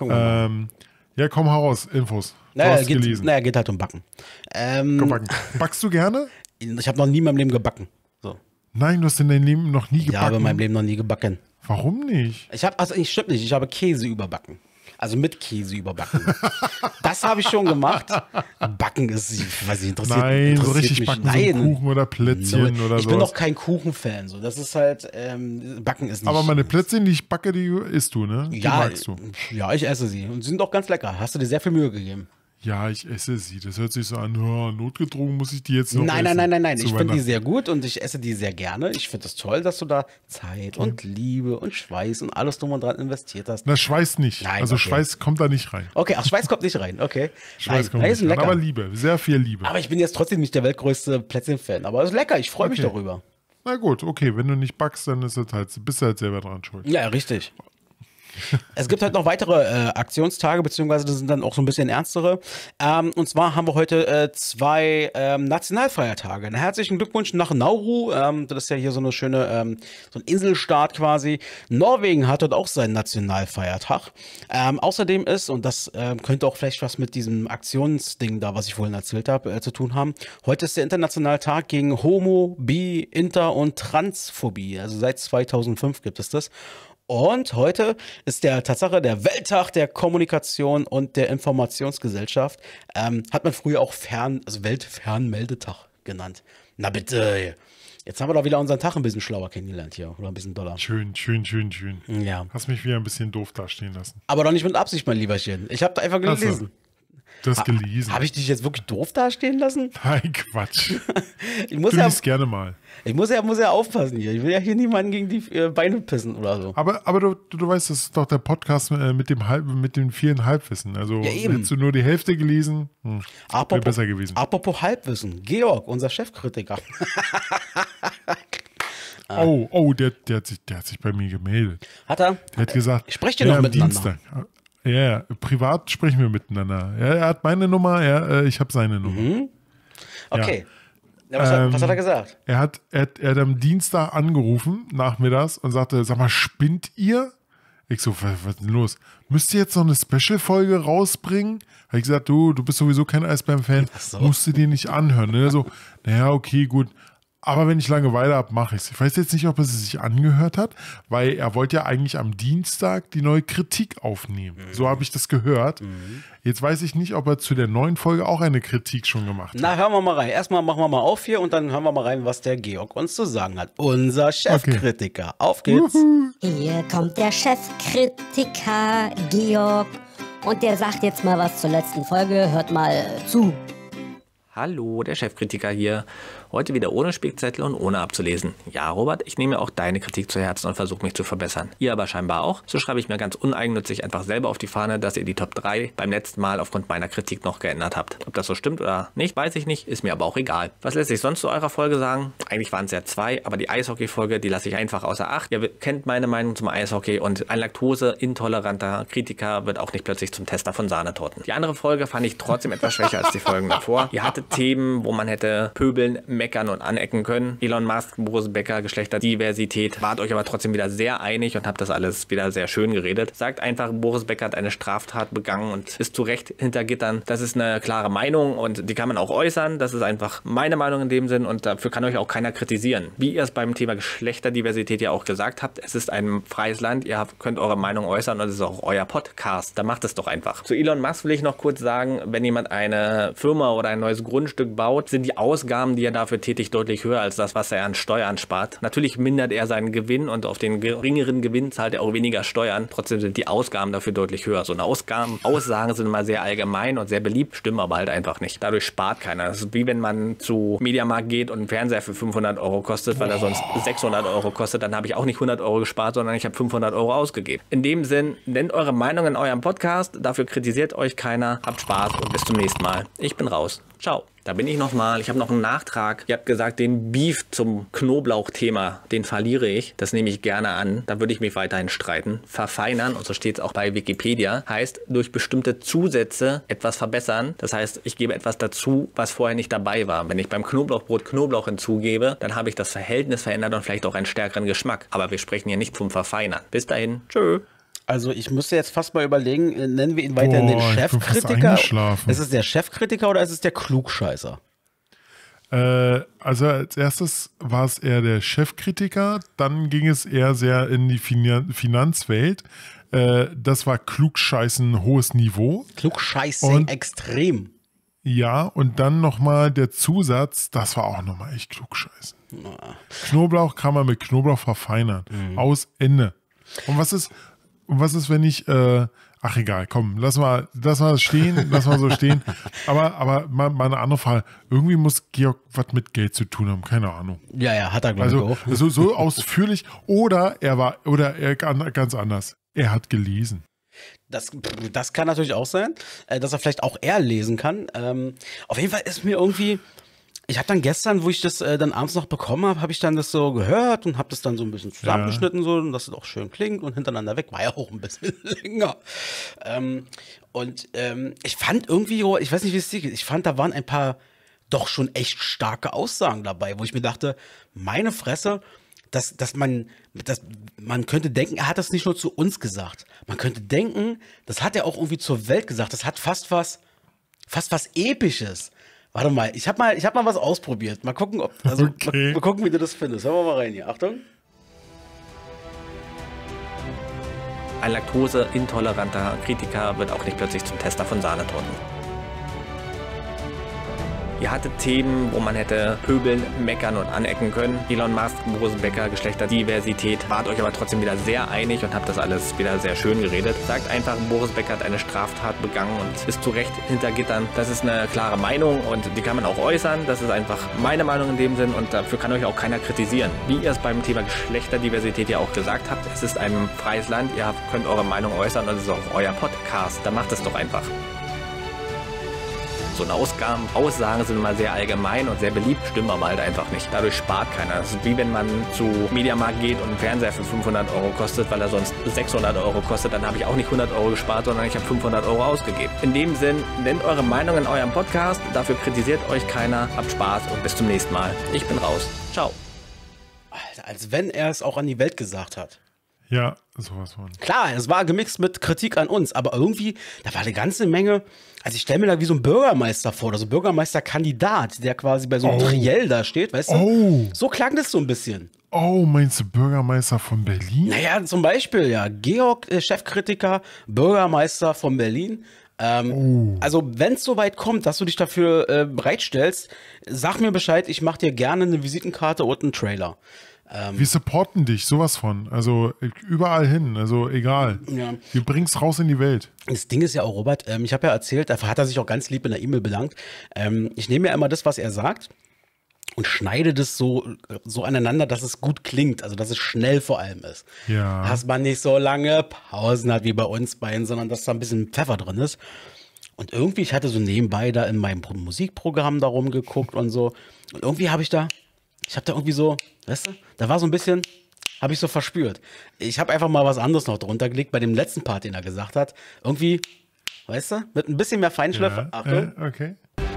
Ja, komm heraus, Infos. Naja, geht halt um Backen. Backst du gerne? Ich habe noch nie in meinem Leben gebacken. So. Nein, du hast in deinem Leben noch nie gebacken. Ich habe in meinem Leben noch nie gebacken. Warum nicht? Stimmt nicht, ich habe Käse überbacken. Also mit Käse überbacken. Das habe ich schon gemacht. Backen ist, ich weiß nicht, interessiert so richtig mich. backen, so einen Kuchen oder Plätzchen oder so. Ich bin doch kein Kuchenfan. So. Das ist halt, Backen ist nicht. Aber meine Plätzchen, die ich backe, die isst du, ne? Die ja, magst du. Ja, ich esse sie. Und sie sind auch ganz lecker. Hast du dir sehr viel Mühe gegeben. Ja, ich esse sie. Das hört sich so an, notgedrungen muss ich die jetzt noch Nein. essen. Ich finde die sehr gut und ich esse die sehr gerne. Ich finde es toll, dass du da Zeit und Liebe und Schweiß und alles drum und dran investiert hast. Na, Schweiß nicht. Nein, also okay. Schweiß kommt da nicht rein. Okay, Schweiß kommt nicht rein. Okay. Schweiß kommt nicht rein. Lecker. Aber Liebe, sehr viel Liebe. Aber ich bin jetzt trotzdem nicht der weltgrößte Plätzchen-Fan. Aber es ist lecker, ich freue mich darüber. Na gut, okay, wenn du nicht backst, dann ist bist du halt selber dran schuld. Ja, richtig. Es gibt halt noch weitere Aktionstage, beziehungsweise das sind dann auch so ein bisschen ernstere. Und zwar haben wir heute 2 Nationalfeiertage. Einen herzlichen Glückwunsch nach Nauru. Das ist ja hier so eine schöne, so ein Inselstaat quasi. Norwegen hat dort auch seinen Nationalfeiertag. Außerdem ist, und das könnte auch vielleicht was mit diesem Aktionsding da, was ich vorhin erzählt habe, zu tun haben. Heute ist der internationale Tag gegen Homo, Bi, Inter und Transphobie. Also seit 2005 gibt es das. Und heute ist der Welttag der Kommunikation und der Informationsgesellschaft. Hat man früher auch Weltfernmeldetag genannt. Na bitte. Jetzt haben wir doch wieder unseren Tag ein bisschen schlauer kennengelernt hier. Oder ein bisschen doller. Schön. Ja. Hast mich wieder ein bisschen doof dastehen lassen. Aber doch nicht mit Absicht, mein Lieberchen. Ich habe da einfach gelesen. Du hast gelesen. Habe ich dich jetzt wirklich doof dastehen lassen? Nein, Quatsch. Ich muss du liest gerne mal. Ich muss ja aufpassen hier. Ich will ja hier niemanden gegen die Beine pissen oder so. Aber du weißt, das ist doch der Podcast mit dem vielen Halbwissen. Also ja, eben. Hättest du nur die Hälfte gelesen, wäre besser gewesen. Apropos Halbwissen. Georg, unser Chefkritiker. Oh, der hat sich bei mir gemeldet. Hat er? Der hat gesagt, sprecht ihr noch miteinander? Dienstag. Ja, privat sprechen wir miteinander. Er hat meine Nummer, ich habe seine Nummer. Mhm. Okay. Ja, was hat er gesagt? Er hat am Dienstag angerufen, nachmittags, und sagte, sag mal, spinnt ihr? Ich so, was ist denn los? Müsst ihr jetzt noch eine Special-Folge rausbringen? Habe ich gesagt, du bist sowieso kein Eisbären-Fan, so. musst du dir nicht anhören. Ne? So, naja, okay, gut. Aber wenn ich Langeweile habe, mache ich es. Ich weiß jetzt nicht, ob er sie sich angehört hat, weil er wollte ja eigentlich am Dienstag die neue Kritik aufnehmen. So habe ich das gehört. Jetzt weiß ich nicht, ob er zu der neuen Folge auch eine Kritik schon gemacht hat. Na, hören wir mal rein. Erstmal machen wir mal auf hier und dann hören wir mal rein, was der Georg uns zu sagen hat. Unser Chefkritiker. Okay. Auf geht's. Hier kommt der Chefkritiker Georg und der sagt jetzt mal was zur letzten Folge. Hört mal zu. Hallo, der Chefkritiker hier. Heute wieder ohne Spickzettel und ohne abzulesen. Ja, Robert, ich nehme auch deine Kritik zu Herzen und versuche mich zu verbessern. Ihr aber scheinbar auch. So schreibe ich mir ganz uneigennützig einfach selber auf die Fahne, dass ihr die Top 3 beim letzten Mal aufgrund meiner Kritik noch geändert habt. Ob das so stimmt oder nicht, weiß ich nicht, ist mir aber auch egal. Was lässt sich sonst zu eurer Folge sagen? Eigentlich waren es ja 2, aber die Eishockey-Folge, die lasse ich einfach außer Acht. Ihr kennt meine Meinung zum Eishockey und ein laktoseintoleranter Kritiker wird auch nicht plötzlich zum Tester von Sahnetorten. Die andere Folge fand ich trotzdem etwas schwächer als die Folgen davor. Ihr hattet Themen, wo man hätte pöbeln, meckern und anecken können. Elon Musk, Boris Becker, Geschlechterdiversität. Wart euch aber trotzdem wieder sehr einig und habt das alles wieder sehr schön geredet. Sagt einfach, Boris Becker hat eine Straftat begangen und ist zu Recht hinter Gittern. Das ist eine klare Meinung und die kann man auch äußern. Das ist einfach meine Meinung in dem Sinn und dafür kann euch auch keiner kritisieren. Wie ihr es beim Thema Geschlechterdiversität ja auch gesagt habt, es ist ein freies Land. Ihr könnt eure Meinung äußern und es ist auch euer Podcast. Dann macht es doch einfach. Zu Elon Musk will ich noch kurz sagen, wenn jemand eine Firma oder ein neues Grundstück baut, sind die Ausgaben, die er dafür tätigt, deutlich höher als das, was er an Steuern spart. Natürlich mindert er seinen Gewinn und auf den geringeren Gewinn zahlt er auch weniger Steuern. Trotzdem sind die Ausgaben dafür deutlich höher. So eine Aussagen sind immer sehr allgemein und sehr beliebt, stimmen aber halt einfach nicht. Dadurch spart keiner. Das ist wie wenn man zu Mediamarkt geht und einen Fernseher für 500 Euro kostet, weil er sonst 600 Euro kostet. Dann habe ich auch nicht 100 Euro gespart, sondern ich habe 500 Euro ausgegeben. In dem Sinn, nennt eure Meinung in eurem Podcast. Dafür kritisiert euch keiner. Habt Spaß und bis zum nächsten Mal. Ich bin raus. Ciao. Da bin ich nochmal. Ich habe noch einen Nachtrag. Ihr habt gesagt, den Beef zum Knoblauchthema, den verliere ich. Das nehme ich gerne an. Da würde ich mich weiterhin streiten. Verfeinern, und so steht es auch bei Wikipedia, heißt durch bestimmte Zusätze etwas verbessern. Das heißt, ich gebe etwas dazu, was vorher nicht dabei war. Wenn ich beim Knoblauchbrot Knoblauch hinzugebe, dann habe ich das Verhältnis verändert und vielleicht auch einen stärkeren Geschmack. Aber wir sprechen hier nicht vom Verfeinern. Bis dahin. Tschö. Also ich müsste jetzt fast mal überlegen, nennen wir ihn weiterhin den Chefkritiker? Ist es der Chefkritiker oder ist es der Klugscheißer? Also als erstes war es eher der Chefkritiker, dann ging es eher sehr in die Finanzwelt. Das war Klugscheißen hohes Niveau. Klugscheißen extrem. Ja, und dann nochmal der Zusatz, das war auch nochmal echt Klugscheißen. Knoblauch kann man mit Knoblauch verfeinern. Aus Ende. Und was ist, wenn ich, ach egal, komm, lass mal stehen, lass mal so stehen. Aber mal eine andere Frage. Irgendwie muss Georg was mit Geld zu tun haben, keine Ahnung. Ja, hat er, glaube ich, auch. So ausführlich. Oder er ganz anders. Er hat gelesen. Das kann natürlich auch sein, dass er vielleicht auch eher lesen kann. Auf jeden Fall ist mir irgendwie, ich habe dann gestern, wo ich das dann abends noch bekommen habe, habe ich dann das so gehört und habe das dann so ein bisschen zusammengeschnitten, so, und dass es auch schön klingt und hintereinander weg, war ja auch ein bisschen länger. Ich fand irgendwie, ich weiß nicht, wie es dir geht, ich fand, da waren ein paar doch schon echt starke Aussagen dabei, wo ich mir dachte, meine Fresse, dass man könnte denken, er hat das nicht nur zu uns gesagt. Man könnte denken, das hat er auch irgendwie zur Welt gesagt. Das hat fast was Episches. Warte mal, ich hab mal was ausprobiert. Mal gucken, Okay. mal gucken, wie du das findest. Hören wir mal rein hier. Achtung. Ein laktoseintoleranter Kritiker wird auch nicht plötzlich zum Tester von Sahnetorten. Ihr hattet Themen, wo man hätte pöbeln, meckern und anecken können. Elon Musk, Boris Becker, Geschlechterdiversität. Wart euch aber trotzdem wieder sehr einig und habt das alles wieder sehr schön geredet. Sagt einfach, Boris Becker hat eine Straftat begangen und ist zu Recht hinter Gittern. Das ist eine klare Meinung und die kann man auch äußern. Das ist einfach meine Meinung in dem Sinn und dafür kann euch auch keiner kritisieren. Wie ihr es beim Thema Geschlechterdiversität ja auch gesagt habt, es ist ein freies Land. Ihr könnt eure Meinung äußern und es ist auch euer Podcast. Dann macht es doch einfach. So eine Aussagen sind immer sehr allgemein und sehr beliebt, stimmen aber halt einfach nicht. Dadurch spart keiner. Das ist wie wenn man zu Mediamarkt geht und ein Fernseher für 500 Euro kostet, weil er sonst 600 Euro kostet. Dann habe ich auch nicht 100 Euro gespart, sondern ich habe 500 Euro ausgegeben. In dem Sinn, nennt eure Meinung in eurem Podcast. Dafür kritisiert euch keiner. Habt Spaß und bis zum nächsten Mal. Ich bin raus. Ciao. Alter, als wenn er es auch an die Welt gesagt hat. Ja, sowas von. Klar, es war gemixt mit Kritik an uns, aber irgendwie, da war eine ganze Menge, also ich stelle mir da wie so ein Bürgermeister vor, oder so ein Bürgermeisterkandidat, der quasi bei so einem Triell da steht, weißt du? Oh. So klang das so ein bisschen. Oh, meinst du Bürgermeister von Berlin? Naja, zum Beispiel, ja, Georg, Chefkritiker, Bürgermeister von Berlin. Also, wenn es so weit kommt, dass du dich dafür bereitstellst, sag mir Bescheid, ich mache dir gerne eine Visitenkarte und einen Trailer. Wir supporten dich, sowas von. Also überall hin, also egal. Ja. Wir bringen es raus in die Welt. Das Ding ist ja auch, Robert, ich habe ja erzählt, dafür hat er sich auch ganz lieb in der E-Mail bedankt. Ich nehme ja immer das, was er sagt und schneide das so aneinander, dass es gut klingt, also dass es schnell vor allem ist. Ja. Dass man nicht so lange Pausen hat wie bei uns beiden, sondern dass da ein bisschen Pfeffer drin ist. Und irgendwie, ich hatte so nebenbei da in meinem Musikprogramm da rumgeguckt und so. Und irgendwie habe ich da irgendwie so, weißt du, da war so ein bisschen, habe ich so verspürt. Ich habe einfach mal was anderes noch drunter gelegt bei dem letzten Part, den er gesagt hat. Irgendwie, weißt du, mit ein bisschen mehr Feinschliff. Ja, Achtung. okay.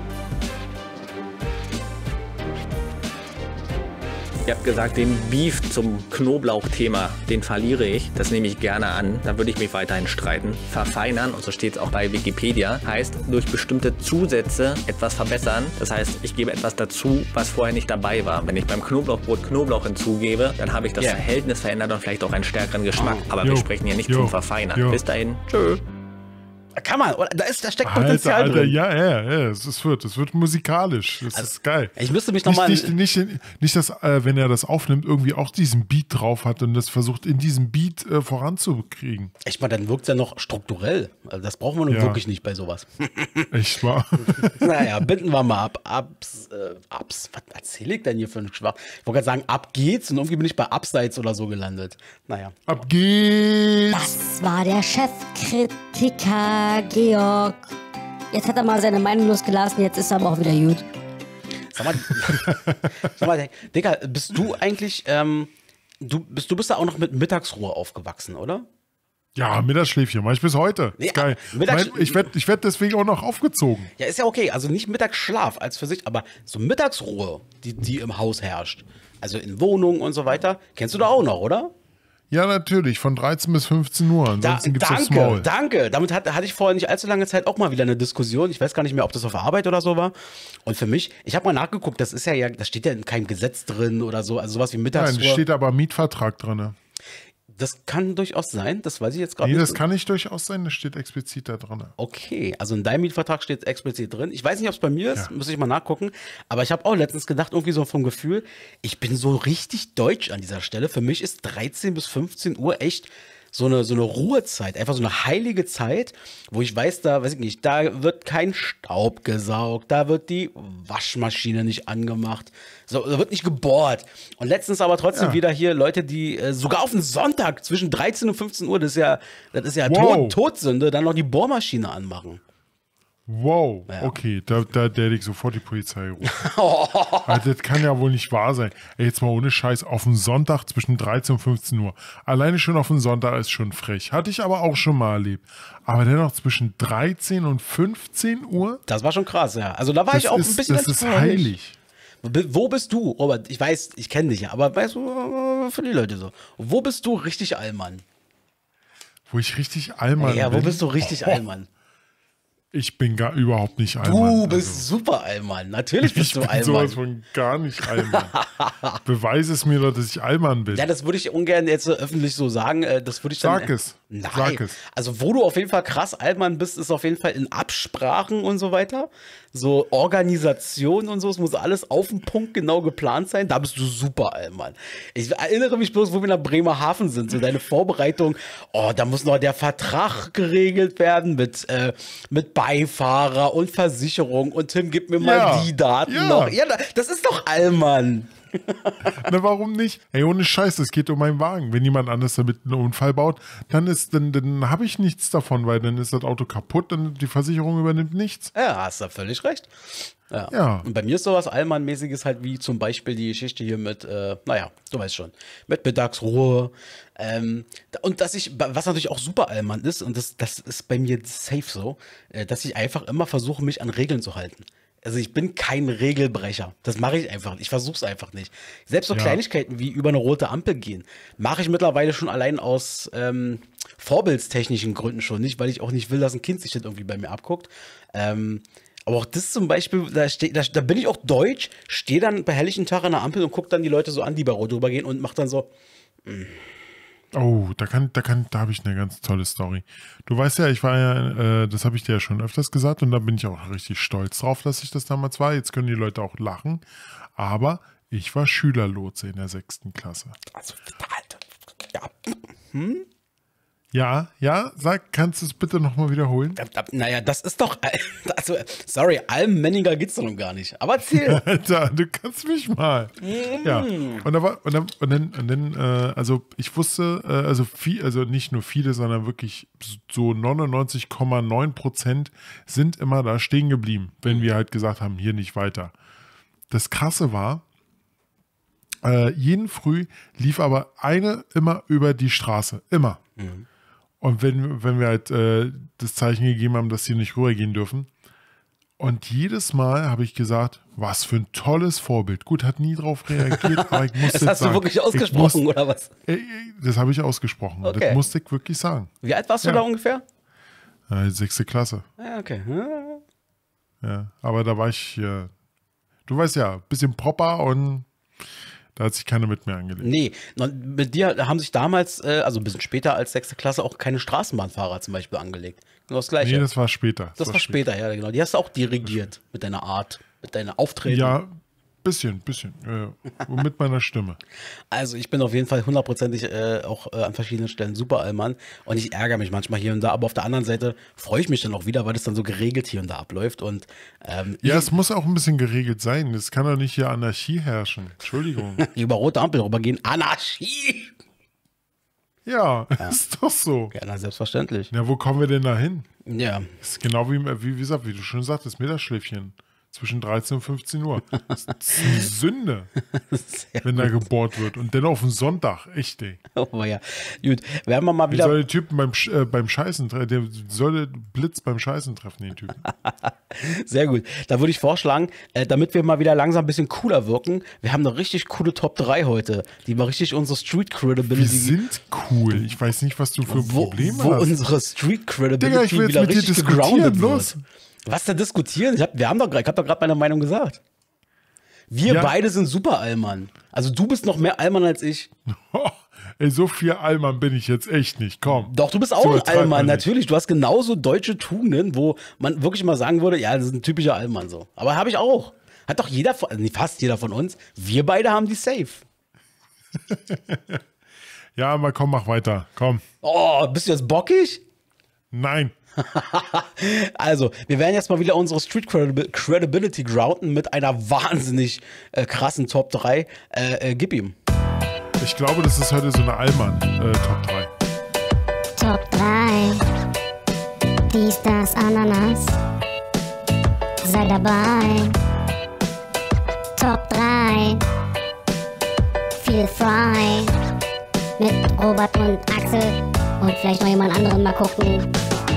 Ihr habt gesagt, den Beef zum Knoblauch-Thema, den verliere ich. Das nehme ich gerne an. Da würde ich mich weiterhin streiten. Verfeinern, und so steht es auch bei Wikipedia, heißt durch bestimmte Zusätze etwas verbessern. Das heißt, ich gebe etwas dazu, was vorher nicht dabei war. Wenn ich beim Knoblauchbrot Knoblauch hinzugebe, dann habe ich das Verhältnis verändert und vielleicht auch einen stärkeren Geschmack. Aber wir sprechen hier nicht zum Verfeinern. Bis dahin, tschö. Kann man, oder? Da steckt Potenzial Alter, drin. ja, es wird musikalisch. Das ist geil. Ich müsste mich nochmal... Nicht, dass, wenn er das aufnimmt, irgendwie auch diesen Beat drauf hat und das versucht, in diesem Beat voranzukriegen. Ich meine, dann wirkt es ja noch strukturell. Also das brauchen wir nun wirklich nicht bei sowas. Echt wahr? Naja, binden wir mal ab. Was erzähle ich denn hier für einen Schwach? Ich wollte gerade sagen, ab geht's und irgendwie bin ich bei Abseits oder so gelandet. Naja. Ab geht's! Das war der Chefkritiker Georg. Jetzt hat er mal seine Meinung losgelassen, jetzt ist er aber auch wieder gut. Sag mal, Digga, bist du eigentlich, du bist da auch noch mit Mittagsruhe aufgewachsen, oder? Ja, Mittagsschläfchen, mach ich bis heute. Ist geil. Ich werd deswegen auch noch aufgezogen. Ja, ist ja okay. Also nicht Mittagsschlaf als für sich, aber so Mittagsruhe, die im Haus herrscht. Also in Wohnungen und so weiter. Kennst du da auch noch, oder? Ja, natürlich, von 13 bis 15 Uhr. Ansonsten gibt's aufs Maul. Danke. Damit hatte ich vor nicht allzu lange Zeit auch mal wieder eine Diskussion. Ich weiß gar nicht mehr, ob das auf Arbeit oder so war. Und für mich, ich habe mal nachgeguckt, das steht ja in keinem Gesetz drin oder so, also sowas wie Mittagsruhe. Nein, steht aber Mietvertrag drin. Das kann durchaus sein, das weiß ich jetzt gerade Nee, nicht. das kann nicht durchaus sein, das steht explizit da drin. Okay, also in deinem Mietvertrag steht es explizit drin. Ich weiß nicht, ob es bei mir ist, muss ich mal nachgucken. Aber ich habe auch letztens gedacht, irgendwie so vom Gefühl, ich bin so richtig deutsch an dieser Stelle. Für mich ist 13 bis 15 Uhr echt so eine Ruhezeit, einfach so eine heilige Zeit, wo ich weiß, da wird kein Staub gesaugt, da wird die Waschmaschine nicht angemacht, so, da wird nicht gebohrt. Und letztens aber trotzdem wieder hier Leute, die sogar auf den Sonntag zwischen 13 und 15 Uhr, das ist ja Wow. Todsünde, dann noch die Bohrmaschine anmachen. Wow, okay, da hätte ich sofort die Polizei gerufen. Also, das kann ja wohl nicht wahr sein. Ey, jetzt mal ohne Scheiß, auf den Sonntag zwischen 13 und 15 Uhr. Alleine schon auf den Sonntag ist schon frech. Hatte ich aber auch schon mal erlebt. Aber dennoch zwischen 13 und 15 Uhr? Das war schon krass, ja. Also da war ich auch ein bisschen Das ist heilig. Wo bist du, Robert? Ich weiß, ich kenne dich ja, aber weißt du, für die Leute so. Wo bist du richtig Allmann? Wo ich richtig Allmann bin? Ja, wo bist du richtig Allmann? Ich bin gar überhaupt nicht Allmann. Du bist super Allmann. Natürlich bist du Ich bin Allmann. sowas von gar nicht Allmann. Beweise es mir doch, dass ich Allmann bin. Ja, das würde ich ungern jetzt so öffentlich so sagen. Das würde ich dann. Sag es. Nein. Sag es. Also, wo du auf jeden Fall krass Allmann bist, ist auf jeden Fall in Absprachen und so weiter. So Organisation und so. Es muss alles auf den Punkt genau geplant sein. Da bist du super Allmann. Ich erinnere mich bloß, wo wir nach Bremerhaven sind. So deine Vorbereitung. Oh, da muss noch der Vertrag geregelt werden mit Beifahrer und Versicherung. Und Tim, gib mir mal die Daten noch. Ja, das ist doch Allmann. Na, warum nicht? Ey, ohne Scheiß, es geht um meinen Wagen. Wenn jemand anders damit einen Unfall baut, dann habe ich nichts davon, weil dann ist das Auto kaputt und die Versicherung übernimmt nichts. Ja, hast du völlig recht. Ja. Und bei mir ist sowas Allmann-mäßiges halt wie zum Beispiel die Geschichte hier mit, du weißt schon, mit Mittagsruhe. Und was natürlich auch super Allmann ist, und das ist bei mir safe so, dass ich einfach immer versuche, mich an Regeln zu halten. Also ich bin kein Regelbrecher. Das mache ich einfach nicht. Ich versuche es einfach nicht. Selbst so Kleinigkeiten wie über eine rote Ampel gehen, mache ich mittlerweile schon allein aus vorbildstechnischen Gründen schon nicht, weil ich auch nicht will, dass ein Kind sich das irgendwie bei mir abguckt. Aber auch das zum Beispiel, da bin ich auch deutsch, stehe dann bei helllichem Tag an der Ampel und gucke dann die Leute so an, die bei Rot drüber gehen und mache dann so. Oh, da habe ich eine ganz tolle Story. Du weißt ja, ich war ja, das habe ich dir ja schon öfters gesagt und da bin ich auch richtig stolz drauf, dass ich das damals war. Jetzt können die Leute auch lachen, aber ich war Schülerlotse in der 6. Klasse. Also, ja. Kannst du es bitte nochmal wiederholen? Naja, das ist doch, also, sorry, allmänniger geht's doch noch gar nicht. Aber erzähl. Alter, du kannst mich mal. Ja. Und dann, also ich wusste, also nicht nur viele, sondern wirklich so 99,9% sind immer da stehen geblieben, wenn wir halt gesagt haben, hier nicht weiter. Das Krasse war, jeden Früh lief aber eine immer über die Straße. Immer. Mhm. Und wenn wir halt das Zeichen gegeben haben, dass sie nicht rübergehen dürfen. Und jedes Mal habe ich gesagt, was für ein tolles Vorbild. Gut, hat nie drauf reagiert, aber ich musste das hast du wirklich ausgesprochen, oder was? Das habe ich ausgesprochen. Okay. Das musste ich wirklich sagen. Wie alt warst du da ungefähr? 6. Klasse. Ja, okay. Ja, aber da war ich, du weißt ja, ein bisschen proper und da hat sich keiner mit mir angelegt. Nee, mit dir haben sich damals, also ein bisschen später als 6. Klasse, auch keine Straßenbahnfahrer zum Beispiel angelegt. Genau das Gleiche. Nee, das war später. Das war später, ja, genau. Die hast du auch dirigiert mit deiner Art, mit deiner Auftreten. Ja, bisschen. Und mit meiner Stimme. Also ich bin auf jeden Fall hundertprozentig auch an verschiedenen Stellen super Allmann und ich ärgere mich manchmal hier und da, aber auf der anderen Seite freue ich mich dann auch wieder, weil es dann so geregelt hier und da abläuft und es muss auch ein bisschen geregelt sein. Es kann doch nicht hier Anarchie herrschen. Entschuldigung. über rote Ampel rübergehen. Anarchie! Ja, ist doch so. Ja, na, selbstverständlich. Ja, wo kommen wir denn da hin? Ja. Das ist genau wie gesagt, wie du schon sagtest, Mittagsschläfchen. zwischen 13 und 15 Uhr. Das ist eine Sünde, Sehr wenn da gebohrt wird. Und dann auf den Sonntag. Echt, ey. Oh ja. Gut, werden wir mal Wie wieder. soll der Typen beim Scheißen treffen? Der soll Blitz beim Scheißen treffen, den Typen. Sehr gut. Da würde ich vorschlagen, damit wir mal wieder langsam ein bisschen cooler wirken, wir haben eine richtig coole Top 3 heute, die mal richtig unsere Street Wir Credibility. sind cool. Ich weiß nicht, was du für Probleme wo hast. unsere Street Credibility Digga, ich will jetzt wieder mit dir richtig diskutieren, gegroundet los. wird. Was da diskutieren? Ich habe doch gerade meine Meinung gesagt. Wir Ja. beide sind super Allmann. Also du bist noch mehr Allmann als ich. Ey, so viel Allmann bin ich jetzt echt nicht. Komm. Doch, du bist So auch ein übertreibt man Allmann, nicht. natürlich. Du hast genauso deutsche Tugenden, wo man wirklich mal sagen würde, ja, das ist ein typischer Allmann so. Aber habe ich auch. Hat doch jeder, fast jeder von uns. Wir beide haben die safe. Ja, aber komm, mach weiter. Komm. Oh, bist du jetzt bockig? Nein. Also, wir werden jetzt mal wieder unsere Street Credibility grounden mit einer wahnsinnig krassen Top 3. Gib ihm. Ich glaube, das ist heute so eine Allmann-Top 3. Top 3. Dies, das, Ananas. Sei dabei. Top 3. Feel frei. Mit Robert und Axel. Und vielleicht noch jemand anderen mal gucken.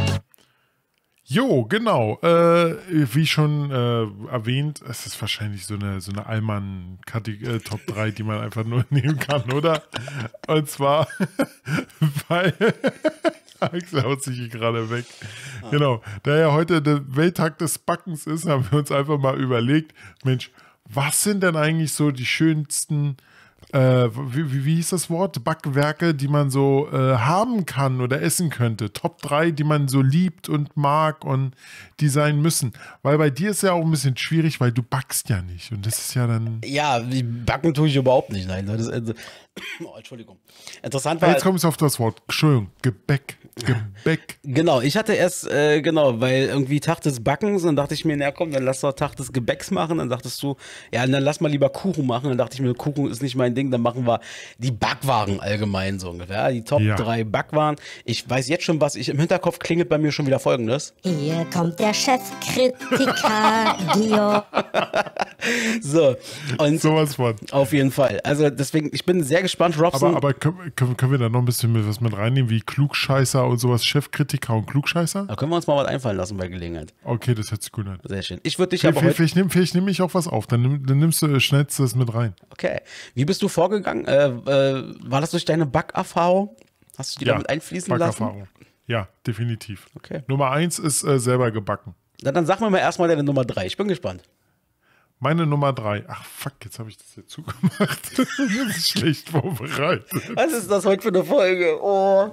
Jo, genau. Wie schon erwähnt, es ist wahrscheinlich so eine Allmann-Top 3, die man einfach nur nehmen kann, oder? Und zwar, weil Axel haut sich hier gerade weg. Genau. Da ja heute der Welttag des Backens ist, haben wir uns einfach mal überlegt, Mensch, was sind denn eigentlich so die schönsten wie hieß das Wort? Backwerke, die man so haben kann oder essen könnte. Top 3, die man so liebt und mag und die sein müssen. Weil bei dir ist ja auch ein bisschen schwierig, weil du backst ja nicht. Und das ist ja dann... Ja, backen tue ich überhaupt nicht. Nein, das ist, oh, Entschuldigung. Interessant war. Jetzt kommt es auf das Wort. Entschuldigung, Gebäck. Gebäck. Genau, ich hatte erst, weil irgendwie Tag des Backens, und dann dachte ich mir, na komm, dann lass doch Tag des Gebäcks machen. Dann dachtest du, ja, dann lass mal lieber Kuchen machen. Dann dachte ich mir, Kuchen ist nicht mein Ding, dann machen wir die Backwaren allgemein so ungefähr. Die Top 3 Backwaren. Ich weiß jetzt schon, was ich im Hinterkopf klingelt bei mir schon wieder Folgendes. Hier kommt der Chefkritiker Georg. So, und Sowas von. auf jeden Fall. Also deswegen, ich bin sehr gespannt, Robson. Aber können wir da noch ein bisschen was mit reinnehmen, wie Klugscheißer und sowas, Chefkritiker und Klugscheißer? Da können wir uns mal was einfallen lassen bei Gelegenheit. Okay, das hört sich gut an. Sehr schön. Ich würde dich aber heute... Vielleicht nehme ich auch was auf, dann nimmst du schnellst das mit rein. Okay. Wie bist du vorgegangen? War das durch deine Backerfahrung? Hast du die damit einfließen lassen? Backerfahrung. Ja, definitiv. Okay. Nummer 1 ist selber gebacken. Na, dann sag mir mal erstmal deine Nummer 3. Ich bin gespannt. Meine Nummer 3. Ach fuck, jetzt habe ich das hier zugemacht. Das ist schlecht vorbereitet. Was ist das heute für eine Folge? Oh.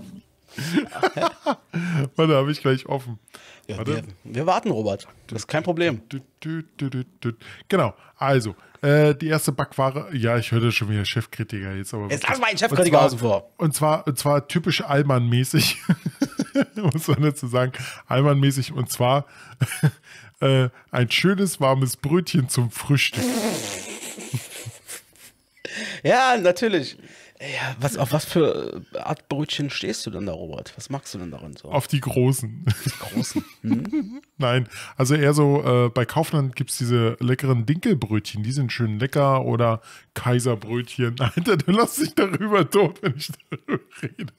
Warte, habe ich gleich offen. Ja, Warte. wir warten, Robert. Das ist kein Problem. Genau, also, die erste Backware, ja, ich höre schon wieder Chefkritiker jetzt, aber. Jetzt lass mal einen Chefkritiker außen vor. Und zwar typisch Allmann-mäßig, muss man dazu sagen, Allmann-mäßig, und zwar ein schönes warmes Brötchen zum Frühstück. Ja, natürlich. Ja, auf was für Art Brötchen stehst du denn da, Robert? Was magst du denn darin so? Auf die großen. Großen. Nein, also eher so, bei Kaufland gibt es diese leckeren Dinkelbrötchen, die sind schön lecker, oder Kaiserbrötchen. Alter, du lässt dich darüber tot, wenn ich darüber rede.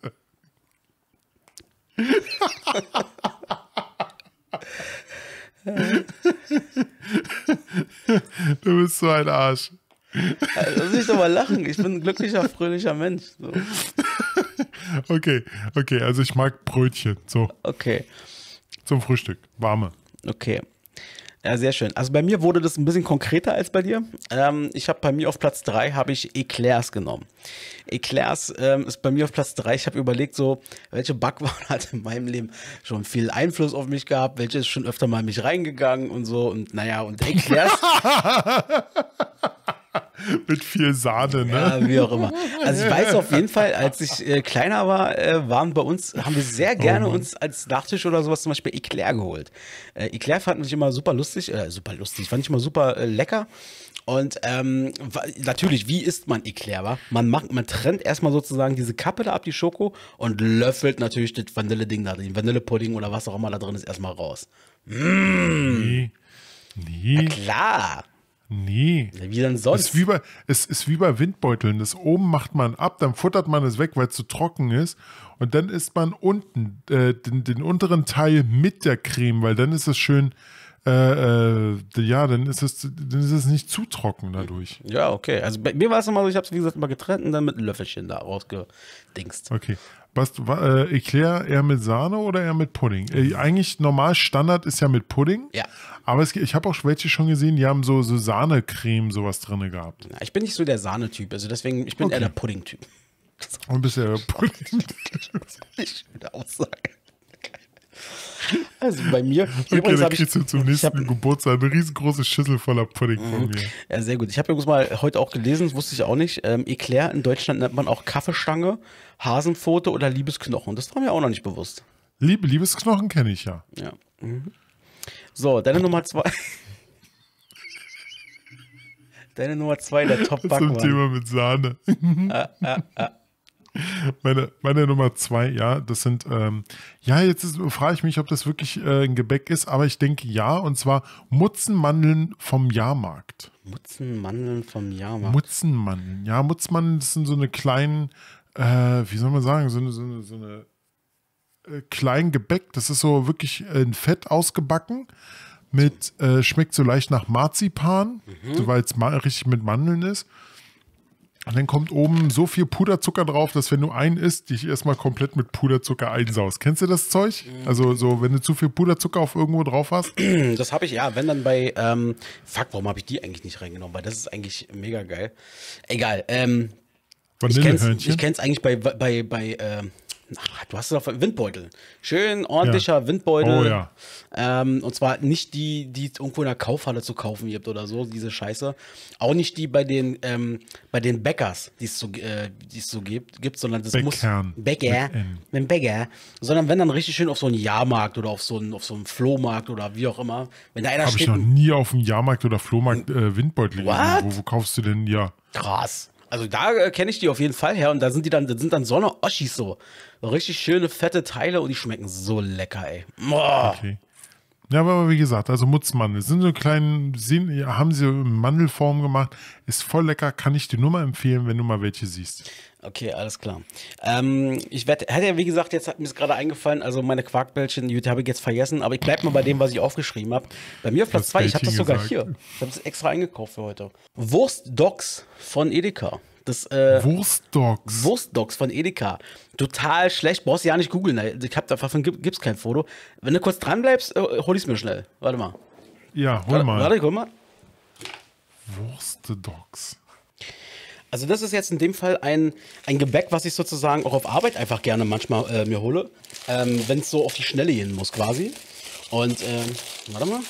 Du bist so ein Arsch. Lass mich doch mal lachen. Ich bin ein glücklicher, fröhlicher Mensch. So. Okay, also ich mag Brötchen, so, Okay. zum Frühstück, warme. Okay. Ja, sehr schön. Also bei mir wurde das ein bisschen konkreter als bei dir. Ich habe bei mir auf Platz 3 habe ich Eclairs genommen. Eclairs ist bei mir auf Platz 3. Ich habe überlegt, so, welche Backwaren hat in meinem Leben schon viel Einfluss auf mich gehabt, welche ist schon öfter mal in mich reingegangen und so. Und naja, und Eclairs. Mit viel Sahne, ne? Ja, wie auch immer. Also ich weiß auf jeden Fall, als ich kleiner war, haben wir sehr gerne uns als Nachtisch oder sowas zum Beispiel Eclair geholt. Eclair fand ich immer super lustig, fand ich immer super lecker. Und natürlich, wie isst man Eclair? Wa? Man trennt erstmal sozusagen diese Kappe da ab, die Schoko, und löffelt natürlich das Vanilleding da drin, Vanillepudding oder was auch immer da drin ist, erstmal raus. Nee. Nee, Klar. nee. Wie denn Es sonst? ist wie bei Windbeuteln. Das oben macht man ab, dann futtert man es weg, weil es zu trocken ist. Und dann isst man unten den unteren Teil mit der Creme, weil dann ist es schön, ja, dann ist es nicht zu trocken dadurch. Ja, okay. Also bei mir war es immer so, ich habe es wie gesagt immer getrennt und dann mit einem Löffelchen da rausgedingst. Okay. Eclair eher mit Sahne oder eher mit Pudding? Eigentlich normal Standard ist ja mit Pudding. Ja. Aber ich habe auch welche schon gesehen, die haben so Sahnecreme sowas drin gehabt. Ja, ich bin nicht so der Sahnetyp, also deswegen, ich bin eher der Pudding-Typ. Und bist ja Pudding. Schöne Aussage. Also bei mir, Okay, übrigens dann habe ich, kriegst du zum nächsten Geburtstag eine riesengroße Schüssel voller Pudding von mir. ja sehr gut, ich habe übrigens mal heute auch gelesen, das wusste ich auch nicht, Eclair in Deutschland nennt man auch Kaffeestange, Hasenpfote oder Liebesknochen, das war mir auch noch nicht bewusst. Liebesknochen kenne ich ja. Ja. So, deine Nummer 2. Deine Nummer 2, der Zum Top-Backwaren. Thema mit Sahne. Meine Nummer 2, ja, das sind, jetzt frage ich mich, ob das wirklich ein Gebäck ist, aber ich denke ja, und zwar Mutzenmandeln vom Jahrmarkt. Mutzenmandeln vom Jahrmarkt. Mutzenmandeln, ja, Mutzenmandeln, das sind so eine kleinen, wie soll man sagen, so eine kleinen Gebäck, das ist so wirklich in Fett ausgebacken, schmeckt so leicht nach Marzipan, so, weil es richtig mit Mandeln ist. Und dann kommt oben so viel Puderzucker drauf, dass wenn du einen isst, dich erstmal komplett mit Puderzucker einsaust. Kennst du das Zeug? Also so, wenn du zu viel Puderzucker auf irgendwo drauf hast? Das habe ich, ja, wenn dann bei, warum habe ich die eigentlich nicht reingenommen? Weil das ist eigentlich mega geil. Egal, Vanillehörnchen? ich kenn's eigentlich bei du hast es auf Windbeutel. Schön ordentlicher Windbeutel. Oh ja. Und zwar nicht die es irgendwo in der Kaufhalle zu kaufen gibt oder so, diese Scheiße. Auch nicht die bei den Bäckers, die es so gibt, sondern das Bäckern. muss Bäcker, mit dem Bäcker, sondern wenn dann richtig schön auf so einen Jahrmarkt oder auf so einen Flohmarkt oder wie auch immer. Wenn da einer Habe ich steht, noch nie auf dem Jahrmarkt oder Flohmarkt Windbeutel What? gesehen. Wo kaufst du denn? Ja. krass. Also da kenne ich die auf jeden Fall her und das sind dann so eine Oschis so. So richtig schöne, fette Teile und die schmecken so lecker, ey. Boah. Okay. Ja, aber wie gesagt, also Mutzmandel. Sind so kleinen, haben sie in Mandelform gemacht. Ist voll lecker, kann ich dir nur mal empfehlen, wenn du mal welche siehst. Okay, alles klar. Hätte ja, wie gesagt, jetzt hat mir es gerade eingefallen, also meine Quarkbällchen, die habe ich jetzt vergessen, aber ich bleibe mal bei dem, was ich aufgeschrieben habe. Bei mir auf Platz 2, ich habe das sogar gesagt. hier. Ich habe es extra eingekauft für heute. Wurstdogs von Edeka. Wurstdogs von Edeka. Total schlecht, brauchst du ja nicht googeln. Davon gibt's kein Foto. Wenn du kurz dran bleibst, hol ich's mir schnell. Warte mal. Ja, hol mal. Warte, guck mal. Wurstdogs. Also das ist jetzt in dem Fall ein Gebäck, was ich sozusagen auch auf Arbeit einfach gerne manchmal mir hole, wenn es so auf die Schnelle gehen muss quasi. Und warte mal.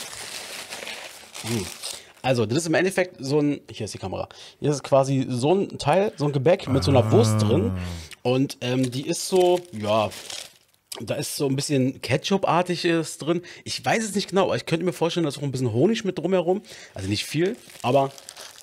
Also das ist im Endeffekt so ein, hier ist die Kamera, hier ist quasi so ein Teil, so ein Gebäck mit so einer Wurst drin und die ist so, ja, da ist so ein bisschen Ketchup-artiges drin. Ich weiß es nicht genau, aber ich könnte mir vorstellen, da ist auch ein bisschen Honig mit drumherum. Also nicht viel, aber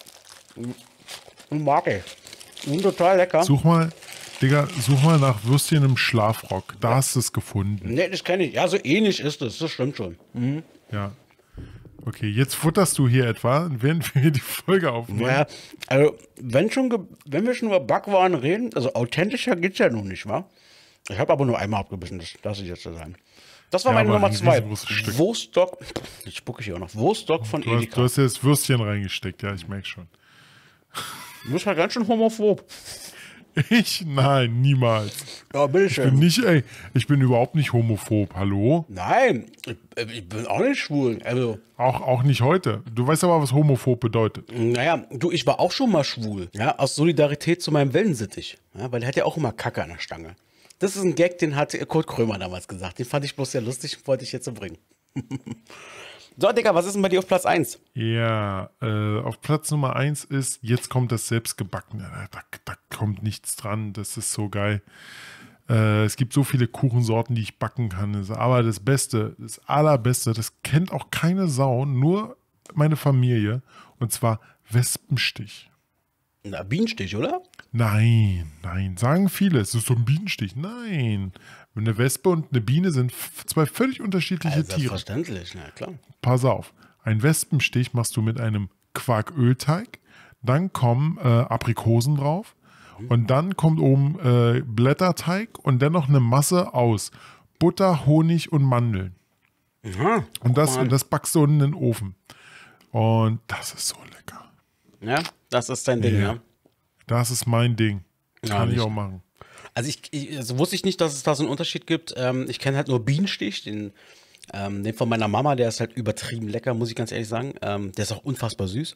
mag ich. Total lecker. Such mal nach Würstchen im Schlafrock. Da hast du es gefunden. Ne, das kenne ich. Ja, so ähnlich ist es. Das stimmt schon. Ja. Okay, jetzt futterst du hier etwa, während wir hier die Folge aufnehmen. Ja, also wenn wir schon über Backwaren reden, also authentischer geht's ja noch nicht, wa? Ich habe aber nur einmal abgebissen, das lasse ich jetzt so sein. Das war Ja, meine aber Nummer ein 2. riesengroßes Stück. Wurstdock. Jetzt spucke ich hier auch noch. Wurstdock von Du Edeka. hast ja das Würstchen reingesteckt, ja, ich merke schon. Du bist ja ganz schön homophob. Ich? Nein, niemals. Ja, bitteschön. Ich bin überhaupt nicht homophob, hallo? Nein, ich bin auch nicht schwul. Also, Auch nicht heute. Du weißt aber, was homophob bedeutet. naja, du, ich war auch schon mal schwul. Ja, aus Solidarität zu meinem Wellensittich. Ja, weil der hat ja auch immer Kacke an der Stange. Das ist ein Gag, den hat Kurt Krömer damals gesagt. Den fand ich bloß sehr lustig und wollte ich jetzt so bringen. So, Digga, was ist denn bei dir auf Platz 1? Ja, auf Platz Nummer 1 ist, jetzt kommt das Selbstgebackene. Da kommt nichts dran, das ist so geil. Es gibt so viele Kuchensorten, die ich backen kann. Aber das Beste, das Allerbeste, das kennt auch keine Sau, nur meine Familie. Und zwar Wespenstich. Na, Bienenstich, oder? Nein, sagen viele, es ist so ein Bienenstich. Nein, eine Wespe und eine Biene sind zwei völlig unterschiedliche Tiere. Selbstverständlich, na klar. Pass auf. Ein Wespenstich machst du mit einem Quarkölteig, dann kommen Aprikosen drauf und dann kommt oben Blätterteig und dann noch eine Masse aus Butter, Honig und Mandeln. Aha, Und das backst du in den Ofen. Und das ist so lecker. Ja, das ist dein Ding, ja. Das ist mein Ding. Ja, Kann ich nicht. auch machen. Also also wusste ich nicht, dass es da so einen Unterschied gibt. Ich kenne halt nur Bienenstich, den von meiner Mama, der ist halt übertrieben lecker, muss ich ganz ehrlich sagen. Der ist auch unfassbar süß.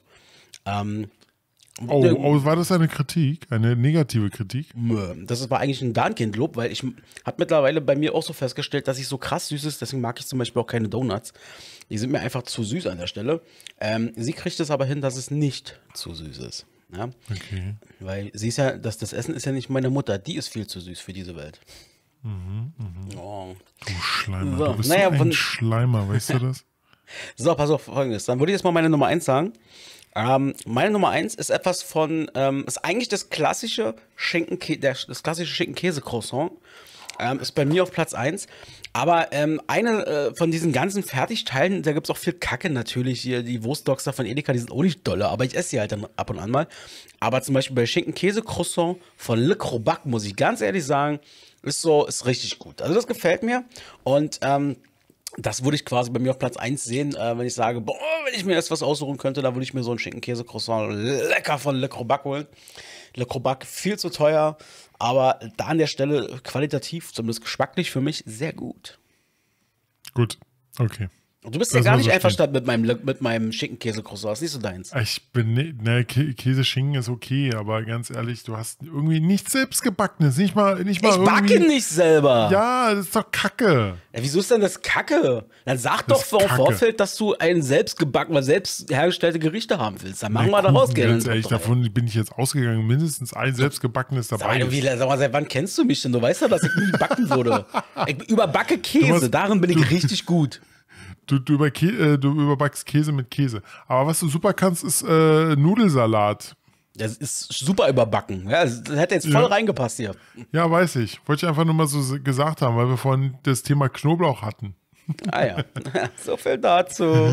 War das eine Kritik? Eine negative Kritik? Das war eigentlich ein Darmkindlob, weil ich habe mittlerweile bei mir auch so festgestellt, dass ich so krass süß ist, deswegen mag ich zum Beispiel auch keine Donuts. Die sind mir einfach zu süß an der Stelle. Sie kriegt es aber hin, dass es nicht zu süß ist. Ja? Okay. Weil sie ist ja, das Essen ist ja nicht meine Mutter, die ist viel zu süß für diese Welt. Oh. Du Schleimer, So, du bist naja, so ein von- Schleimer, weißt du das? So, pass auf, folgendes. Dann würde ich jetzt mal meine Nummer 1 sagen. Meine Nummer 1 ist etwas von, ist eigentlich das klassische Schinken-Käse-Croissant. Ist bei mir auf Platz 1. Aber eine von diesen ganzen Fertigteilen, da gibt es auch viel Kacke natürlich. Hier, die Wurstdogs da von Edeka, die sind auch nicht dolle, aber ich esse sie halt dann ab und an mal. Aber zum Beispiel bei Schinken-Käse-Croissant von Le Crobac, muss ich ganz ehrlich sagen, ist richtig gut. Also das gefällt mir. Und das würde ich quasi bei mir auf Platz 1 sehen, wenn ich sage, boah, wenn ich mir jetzt was aussuchen könnte, dann würde ich mir so ein Schinken-Käse-Croissant lecker von Le Crobac holen. Le Crobac viel zu teuer, aber da an der Stelle qualitativ, zumindest geschmacklich für mich, sehr gut. Gut, okay. Und du bist Das ja gar war nicht so einverstanden mit meinem Schinken-Käse-Croissant, das ist nicht so deins. Ich bin, Käseschinken ist okay, aber ganz ehrlich, du hast irgendwie nichts selbstgebackenes, nicht mal Ich irgendwie. backe nicht selber. Ja, das ist doch Kacke. Ja, wieso ist denn das Kacke? Dann sag Das doch ist vor Kacke. Vorfeld, dass du ein selbst hergestellte Gerichte haben willst. Dann machen wir Na, daraus Kuchen, gerne. ganz ehrlich, davon bin ich jetzt ausgegangen, mindestens ein selbstgebackenes dabei. Sag mal, seit wann kennst du mich denn? Du weißt ja, dass ich nie backen würde. Ich überbacke Käse, darin bin ich richtig gut. Du überbackst Käse mit Käse. Aber was du super kannst, ist Nudelsalat. Das ist super überbacken. Ja, das hätte jetzt voll reingepasst hier. Ja, weiß ich. Wollte ich einfach nur mal so gesagt haben, weil wir vorhin das Thema Knoblauch hatten. Ah ja, so viel dazu.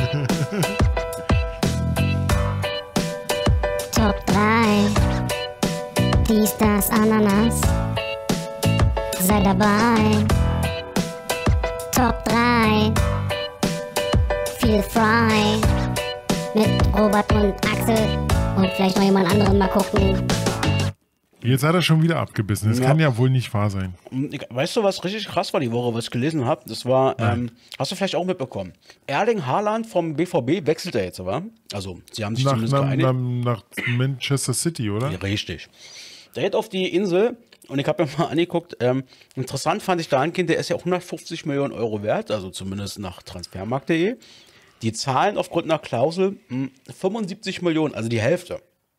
Top 3. Dies, das, Ananas. Sei dabei. Top 3. Feel Fry. Mit Robert und Axel. Und vielleicht noch jemand anderen mal gucken. Jetzt hat er schon wieder abgebissen. Das Ja. kann ja wohl nicht wahr sein. Weißt du, was richtig krass war die Woche, was ich gelesen habe? Das war, hast du vielleicht auch mitbekommen. Erling Haaland vom BVB wechselt er jetzt, aber? Also, sie haben sich zumindest geeinigt. Nach Manchester City, oder? Ja, richtig. Der geht auf die Insel und ich habe mir mal angeguckt. Interessant fand ich da ein Kind, der ist ja 150 Millionen Euro wert, also zumindest nach transfermarkt.de. Die zahlen aufgrund einer Klausel 75 Millionen, also die Hälfte.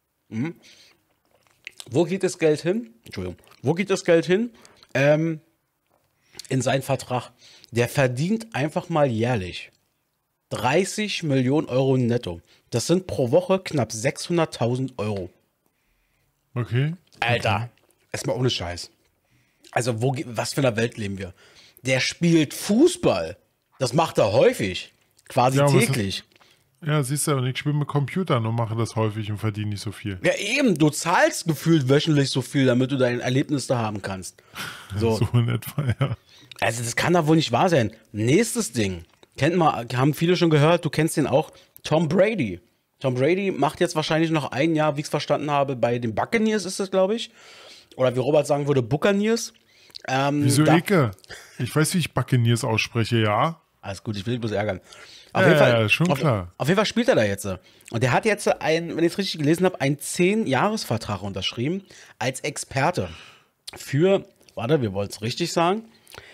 Wo geht das Geld hin? Entschuldigung. Wo geht das Geld hin? In seinen Vertrag. Der verdient einfach mal jährlich 30 Millionen Euro netto. Das sind pro Woche knapp 600.000 Euro. Okay. Alter, erstmal ohne Scheiß. Also, was für eine Welt leben wir? Der spielt Fußball. Das macht er häufig. Quasi Ja, aber täglich. Ja, siehst du, und ich spiele mit Computern und mache das häufig und verdiene nicht so viel. Ja, eben, du zahlst gefühlt wöchentlich so viel, damit du dein Erlebnis da haben kannst. So. So in etwa, ja. Also, das kann doch wohl nicht wahr sein. Nächstes Ding. Haben viele schon gehört, du kennst den auch. Tom Brady. Tom Brady macht jetzt wahrscheinlich noch ein Jahr, wie ich es verstanden habe, bei den Buccaneers ist das, glaube ich. Oder wie Robert sagen würde, Buccaneers. Wieso Ecke? Ich weiß, wie ich Buccaneers ausspreche, ja. Alles gut, ich will dich bloß ärgern. Ja, schon klar. Auf jeden Fall spielt er da jetzt. Und der hat jetzt wenn ich es richtig gelesen habe, einen 10-Jahres-Vertrag unterschrieben als Experte für, wir wollen es richtig sagen,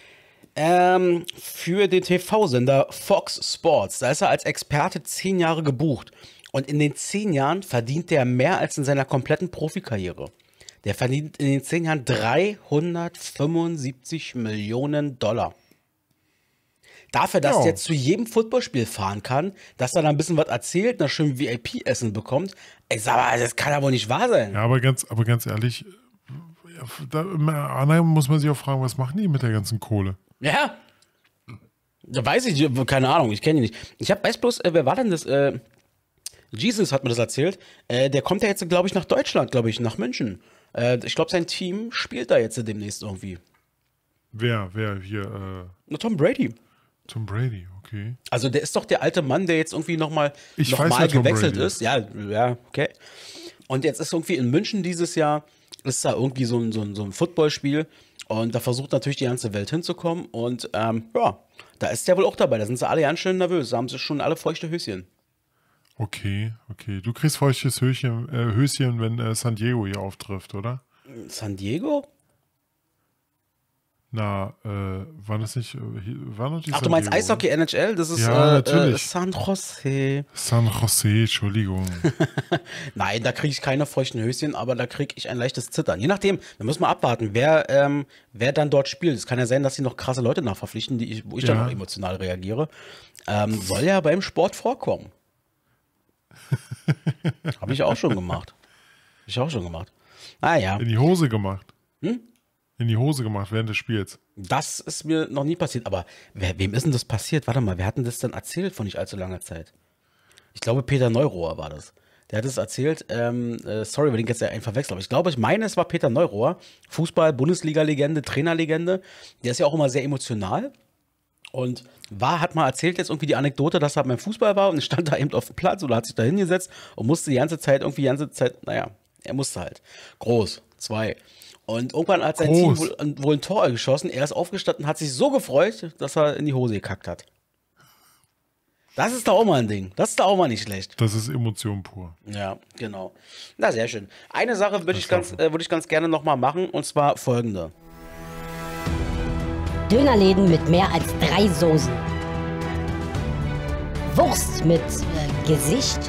für den TV-Sender Fox Sports. Da ist er als Experte 10 Jahre gebucht. Und in den 10 Jahren verdient der mehr als in seiner kompletten Profikarriere. Der verdient in den 10 Jahren 375 Millionen $. Dafür, dass der zu jedem Footballspiel fahren kann, dass er da ein bisschen was erzählt, ein schön VIP-Essen bekommt. Ich sag mal, das kann ja wohl nicht wahr sein. Ja, aber ganz ehrlich, da muss man sich auch fragen, was machen die mit der ganzen Kohle? Ja. Da weiß ich, keine Ahnung, ich kenne ihn nicht. Weiß bloß, wer war denn das? Jesus hat mir das erzählt. Der kommt ja jetzt, glaube ich, nach Deutschland, glaube ich, nach München. Ich glaube, sein Team spielt da jetzt demnächst irgendwie. Wer hier? Na, Tom Brady. Tom Brady, okay. Also der ist doch der alte Mann, der jetzt irgendwie nochmal Ich weiß, wer Tom gewechselt Brady ist. Ja, okay. Und jetzt ist irgendwie in München dieses Jahr, ist da irgendwie so ein Footballspiel. Und da versucht natürlich die ganze Welt hinzukommen. Und ja, da ist der wohl auch dabei. Da sind sie alle ganz schön nervös. Da haben sie schon alle feuchte Höschen. Okay. Du kriegst feuchtes Höschen, wenn San Diego hier auftrifft, oder? San Diego? Na, war das nicht, war noch die Ach, San du meinst Diego, Eishockey NHL? Das ist Ja, natürlich. San Jose. San Jose, Entschuldigung. Nein, da kriege ich keine feuchten Höschen, aber da kriege ich ein leichtes Zittern. Je nachdem, wir müssen mal abwarten, wer dann dort spielt. Es kann ja sein, dass sie noch krasse Leute nachverpflichten, wo ich dann auch emotional reagiere. Soll ja beim Sport vorkommen. Habe ich auch schon gemacht. Naja. In die Hose gemacht. In die Hose gemacht während des Spiels. Das ist mir noch nie passiert. Aber wem ist denn das passiert? Warte mal, wer hat denn das denn erzählt vor nicht allzu langer Zeit? Ich glaube, Peter Neurohr war das. Der hat es erzählt. Sorry, wenn ich jetzt einen verwechsel. Aber ich meine, es war Peter Neurohr. Fußball, Bundesliga-Legende, Trainerlegende. Der ist ja auch immer sehr emotional. Und hat mal erzählt jetzt irgendwie die Anekdote, dass er beim Fußball war und stand da eben auf dem Platz oder hat sich da hingesetzt und musste die ganze Zeit, naja, er musste halt. Groß, 2. Und irgendwann hat sein Team wohl ein Tor geschossen. Er ist aufgestanden, hat sich so gefreut, dass er in die Hose gekackt hat. Das ist doch auch mal ein Ding. Das ist doch auch mal nicht schlecht. Das ist Emotion pur. Ja, genau. Na, sehr schön. Eine Sache würde ich ganz gerne nochmal machen, und zwar folgende. Dönerläden mit mehr als 3 Soßen. Wurst mit Gesicht.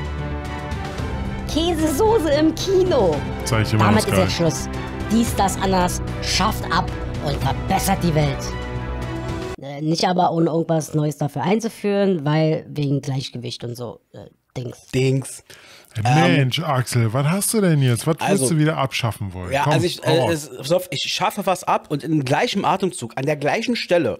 Käsesoße im Kino. Zeig dir mal Damit was ist geil. jetzt Schluss. Dies, das, anders schafft ab und verbessert die Welt. Nicht aber ohne irgendwas Neues dafür einzuführen, weil wegen Gleichgewicht und so Dings. Mensch, Axel, was hast du denn jetzt? Was Also- willst du wieder abschaffen wollen? Ja, Komm, also ich schaffe was ab und in gleichem Atemzug, an der gleichen Stelle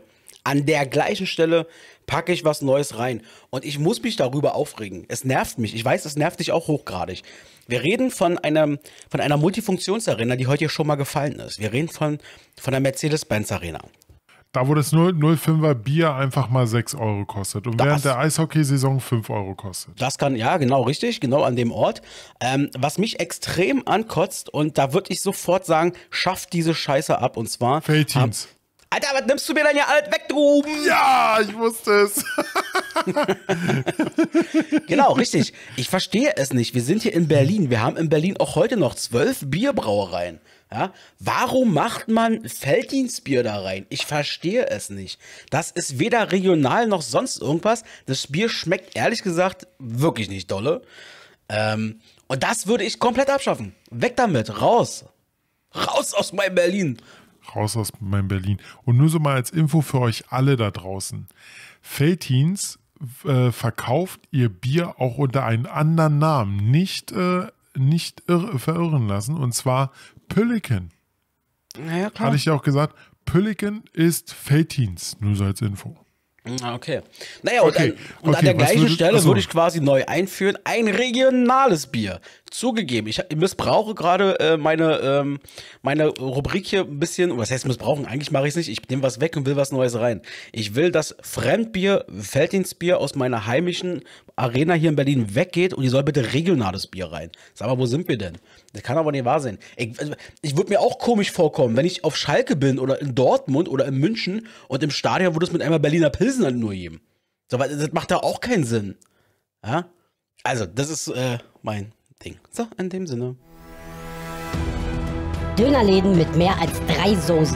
packe ich was Neues rein. Und ich muss mich darüber aufregen. Es nervt mich. Ich weiß, es nervt dich auch hochgradig. Wir reden von einer Multifunktionsarena, die heute hier schon mal gefallen ist. Wir reden von der Mercedes-Benz-Arena. Da, wo das 0,05er Bier einfach mal 6 Euro kostet und Das- während der Eishockeysaison 5 Euro kostet. Das kann, ja, genau, richtig, genau an dem Ort. Was mich extrem ankotzt, und da würde ich sofort sagen, schafft diese Scheiße ab, und zwar... Felddienst. Alter, was nimmst du mir denn ja alles weg, du Ruben? Ja, ich wusste es. Genau, richtig. Ich verstehe es nicht. Wir sind hier in Berlin. Wir haben in Berlin auch heute noch 12 Bierbrauereien. Ja? Warum macht man Felddienstbier da rein? Ich verstehe es nicht. Das ist weder regional noch sonst irgendwas. Das Bier schmeckt ehrlich gesagt wirklich nicht dolle. Und das würde ich komplett abschaffen. Weg damit. Raus. Raus aus meinem Berlin. Raus aus meinem Berlin. Und nur so mal als Info für euch alle da draußen. Felddienst verkauft ihr Bier auch unter einem anderen Namen. Nicht verirren lassen. Und zwar Pülliken. Naja, klar. Hatte ich ja auch gesagt, Pülliken ist Felddienst. Nur so als Info. Okay. Naja, Okay, und an okay, der was gleichen würdest- Stelle achso. würde ich quasi neu einführen, ein regionales Bier. Zugegeben, ich missbrauche gerade meine Rubrik hier ein bisschen. Was heißt missbrauchen? Eigentlich mache ich es nicht. Ich nehme was weg und will was Neues rein. Ich will, dass Fremdbier, Felddienstbier aus meiner heimischen Arena hier in Berlin weggeht, und die soll bitte regionales Bier rein. Sag mal, wo sind wir denn? Das kann aber nicht wahr sein. Ich würde mir auch komisch vorkommen, wenn ich auf Schalke bin oder in Dortmund oder in München und im Stadion würde es mit einmal Berliner Pilsen dann nur geben. So, weil das macht da auch keinen Sinn. Ja? Also, das ist mein Ding. So, in dem Sinne. Dönerläden mit mehr als 3 Soßen.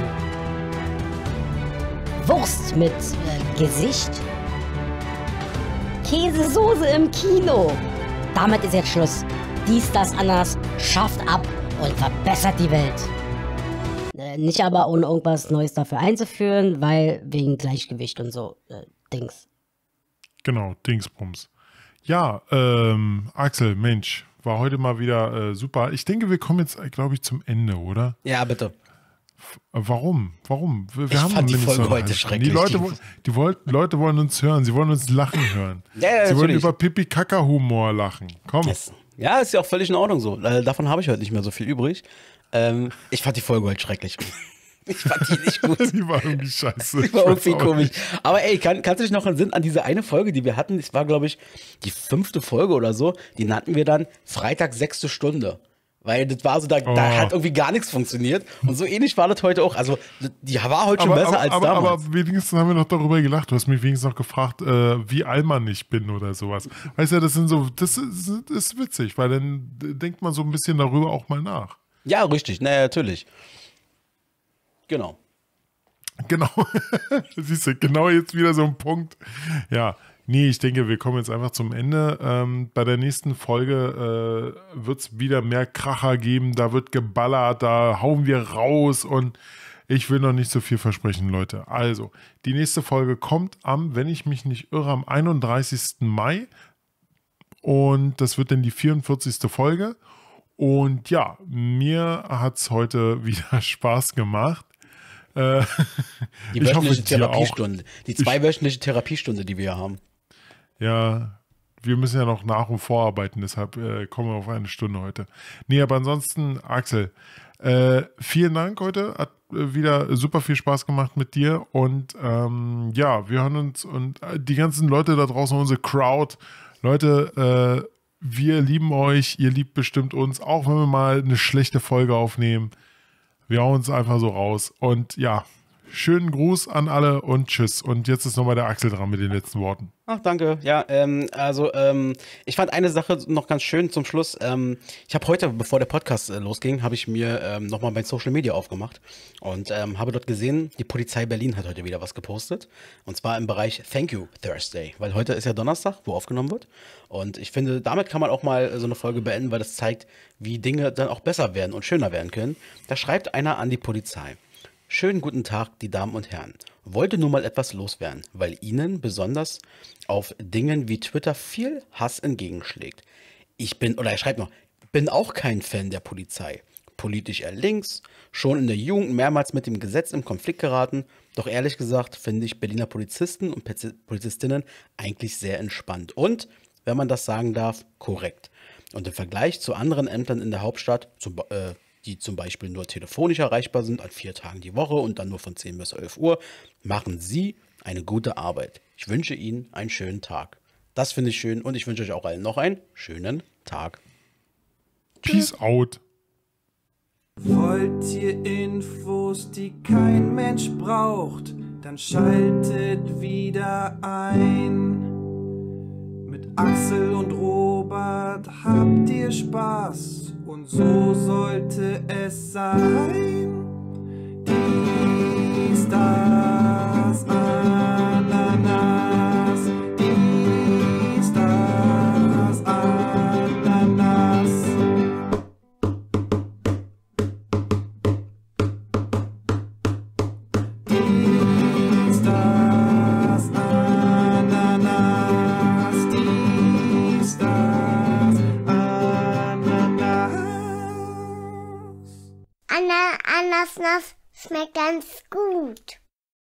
Wurst mit Gesicht. Käsesoße im Kino. Damit ist jetzt Schluss. Dies, das, anders schafft ab und verbessert die Welt. Nicht aber ohne irgendwas Neues dafür einzuführen, weil wegen Gleichgewicht und so Dings. Genau, Dingsbums. Ja, Axel, Mensch, war heute mal wieder super. Ich denke, wir kommen jetzt, glaube ich, zum Ende, oder? Ja, bitte. Warum? Wir Ich haben fand die nämlich Folge eine heute halbe Stunde. schrecklich. Leute wollen uns hören, sie wollen uns lachen hören. Ja, sie wollen natürlich. über Pipi-Kaka-Humor lachen. Komm. Ja, ist ja auch völlig in Ordnung so. Davon habe ich heute nicht mehr so viel übrig. Ich fand die Folge heute schrecklich. Ich fand die nicht gut. Die war irgendwie scheiße. Die war irgendwie komisch. Aber ey, kannst du dich noch entsinnen an diese eine Folge, die wir hatten? Das war, glaube ich, die 5. Folge oder so. Die nannten wir dann Freitag 6. Stunde. Weil das war so, da hat irgendwie gar nichts funktioniert. Und so ähnlich war das heute auch. Also, die war heute schon besser als damals. Aber wenigstens haben wir noch darüber gelacht. Du hast mich wenigstens noch gefragt, wie allmann ich bin oder sowas. Weißt du, das ist witzig, weil dann denkt man so ein bisschen darüber auch mal nach. Ja, richtig. Naja, natürlich. Genau. Siehst du, genau jetzt wieder so ein Punkt. Ja, nee, ich denke, wir kommen jetzt einfach zum Ende. Bei der nächsten Folge wird es wieder mehr Kracher geben. Da wird geballert, da hauen wir raus und ich will noch nicht so viel versprechen, Leute. Also, die nächste Folge kommt wenn ich mich nicht irre, am 31. Mai. Und das wird dann die 44. Folge. Und ja, mir hat es heute wieder Spaß gemacht. Die wöchentliche Therapiestunde. Die 2-wöchentliche Therapiestunde, die wir hier haben. Ja, wir müssen ja noch nach- und vorarbeiten, deshalb kommen wir auf 1 Stunde heute. Nee, aber ansonsten, Axel, vielen Dank heute. Hat wieder super viel Spaß gemacht mit dir. Und ja, wir hören uns und die ganzen Leute da draußen, unsere Crowd. Leute, wir lieben euch, ihr liebt bestimmt uns, auch wenn wir mal eine schlechte Folge aufnehmen. Wir hauen uns einfach so raus. Und ja, schönen Gruß an alle und tschüss. Und jetzt ist nochmal der Axel dran mit den letzten Worten. Ach, danke. Ja, ich fand eine Sache noch ganz schön zum Schluss. Ich habe heute, bevor der Podcast losging, habe ich mir nochmal mein Social Media aufgemacht und habe dort gesehen, die Polizei Berlin hat heute wieder was gepostet. Und zwar im Bereich Thank You Thursday, weil heute ist ja Donnerstag, wo aufgenommen wird. Und ich finde, damit kann man auch mal so eine Folge beenden, weil das zeigt, wie Dinge dann auch besser werden und schöner werden können. Da schreibt einer an die Polizei. Schönen guten Tag, die Damen und Herren. Wollte nur mal etwas loswerden, weil Ihnen besonders auf Dingen wie Twitter viel Hass entgegenschlägt. Er schreibt noch, bin auch kein Fan der Polizei. Politisch eher links, schon in der Jugend mehrmals mit dem Gesetz im Konflikt geraten. Doch ehrlich gesagt finde ich Berliner Polizisten und Polizistinnen eigentlich sehr entspannt. Und, wenn man das sagen darf, korrekt. Und im Vergleich zu anderen Ämtern in der Hauptstadt, die zum Beispiel nur telefonisch erreichbar sind an 4 Tagen die Woche und dann nur von 10 bis 11 Uhr, machen Sie eine gute Arbeit. Ich wünsche Ihnen einen schönen Tag. Das finde ich schön und ich wünsche euch auch allen noch einen schönen Tag. Peace out. Wollt ihr Infos, die kein Mensch braucht, dann schaltet wieder ein. Mit Axel und Robert habt ihr Spaß und so sollte es sein. Dies, das, Ananas. Dies, das, Ananas. Dies, das, Ananas. Dies, das, Ananas. Ananas schmeckt ganz gut.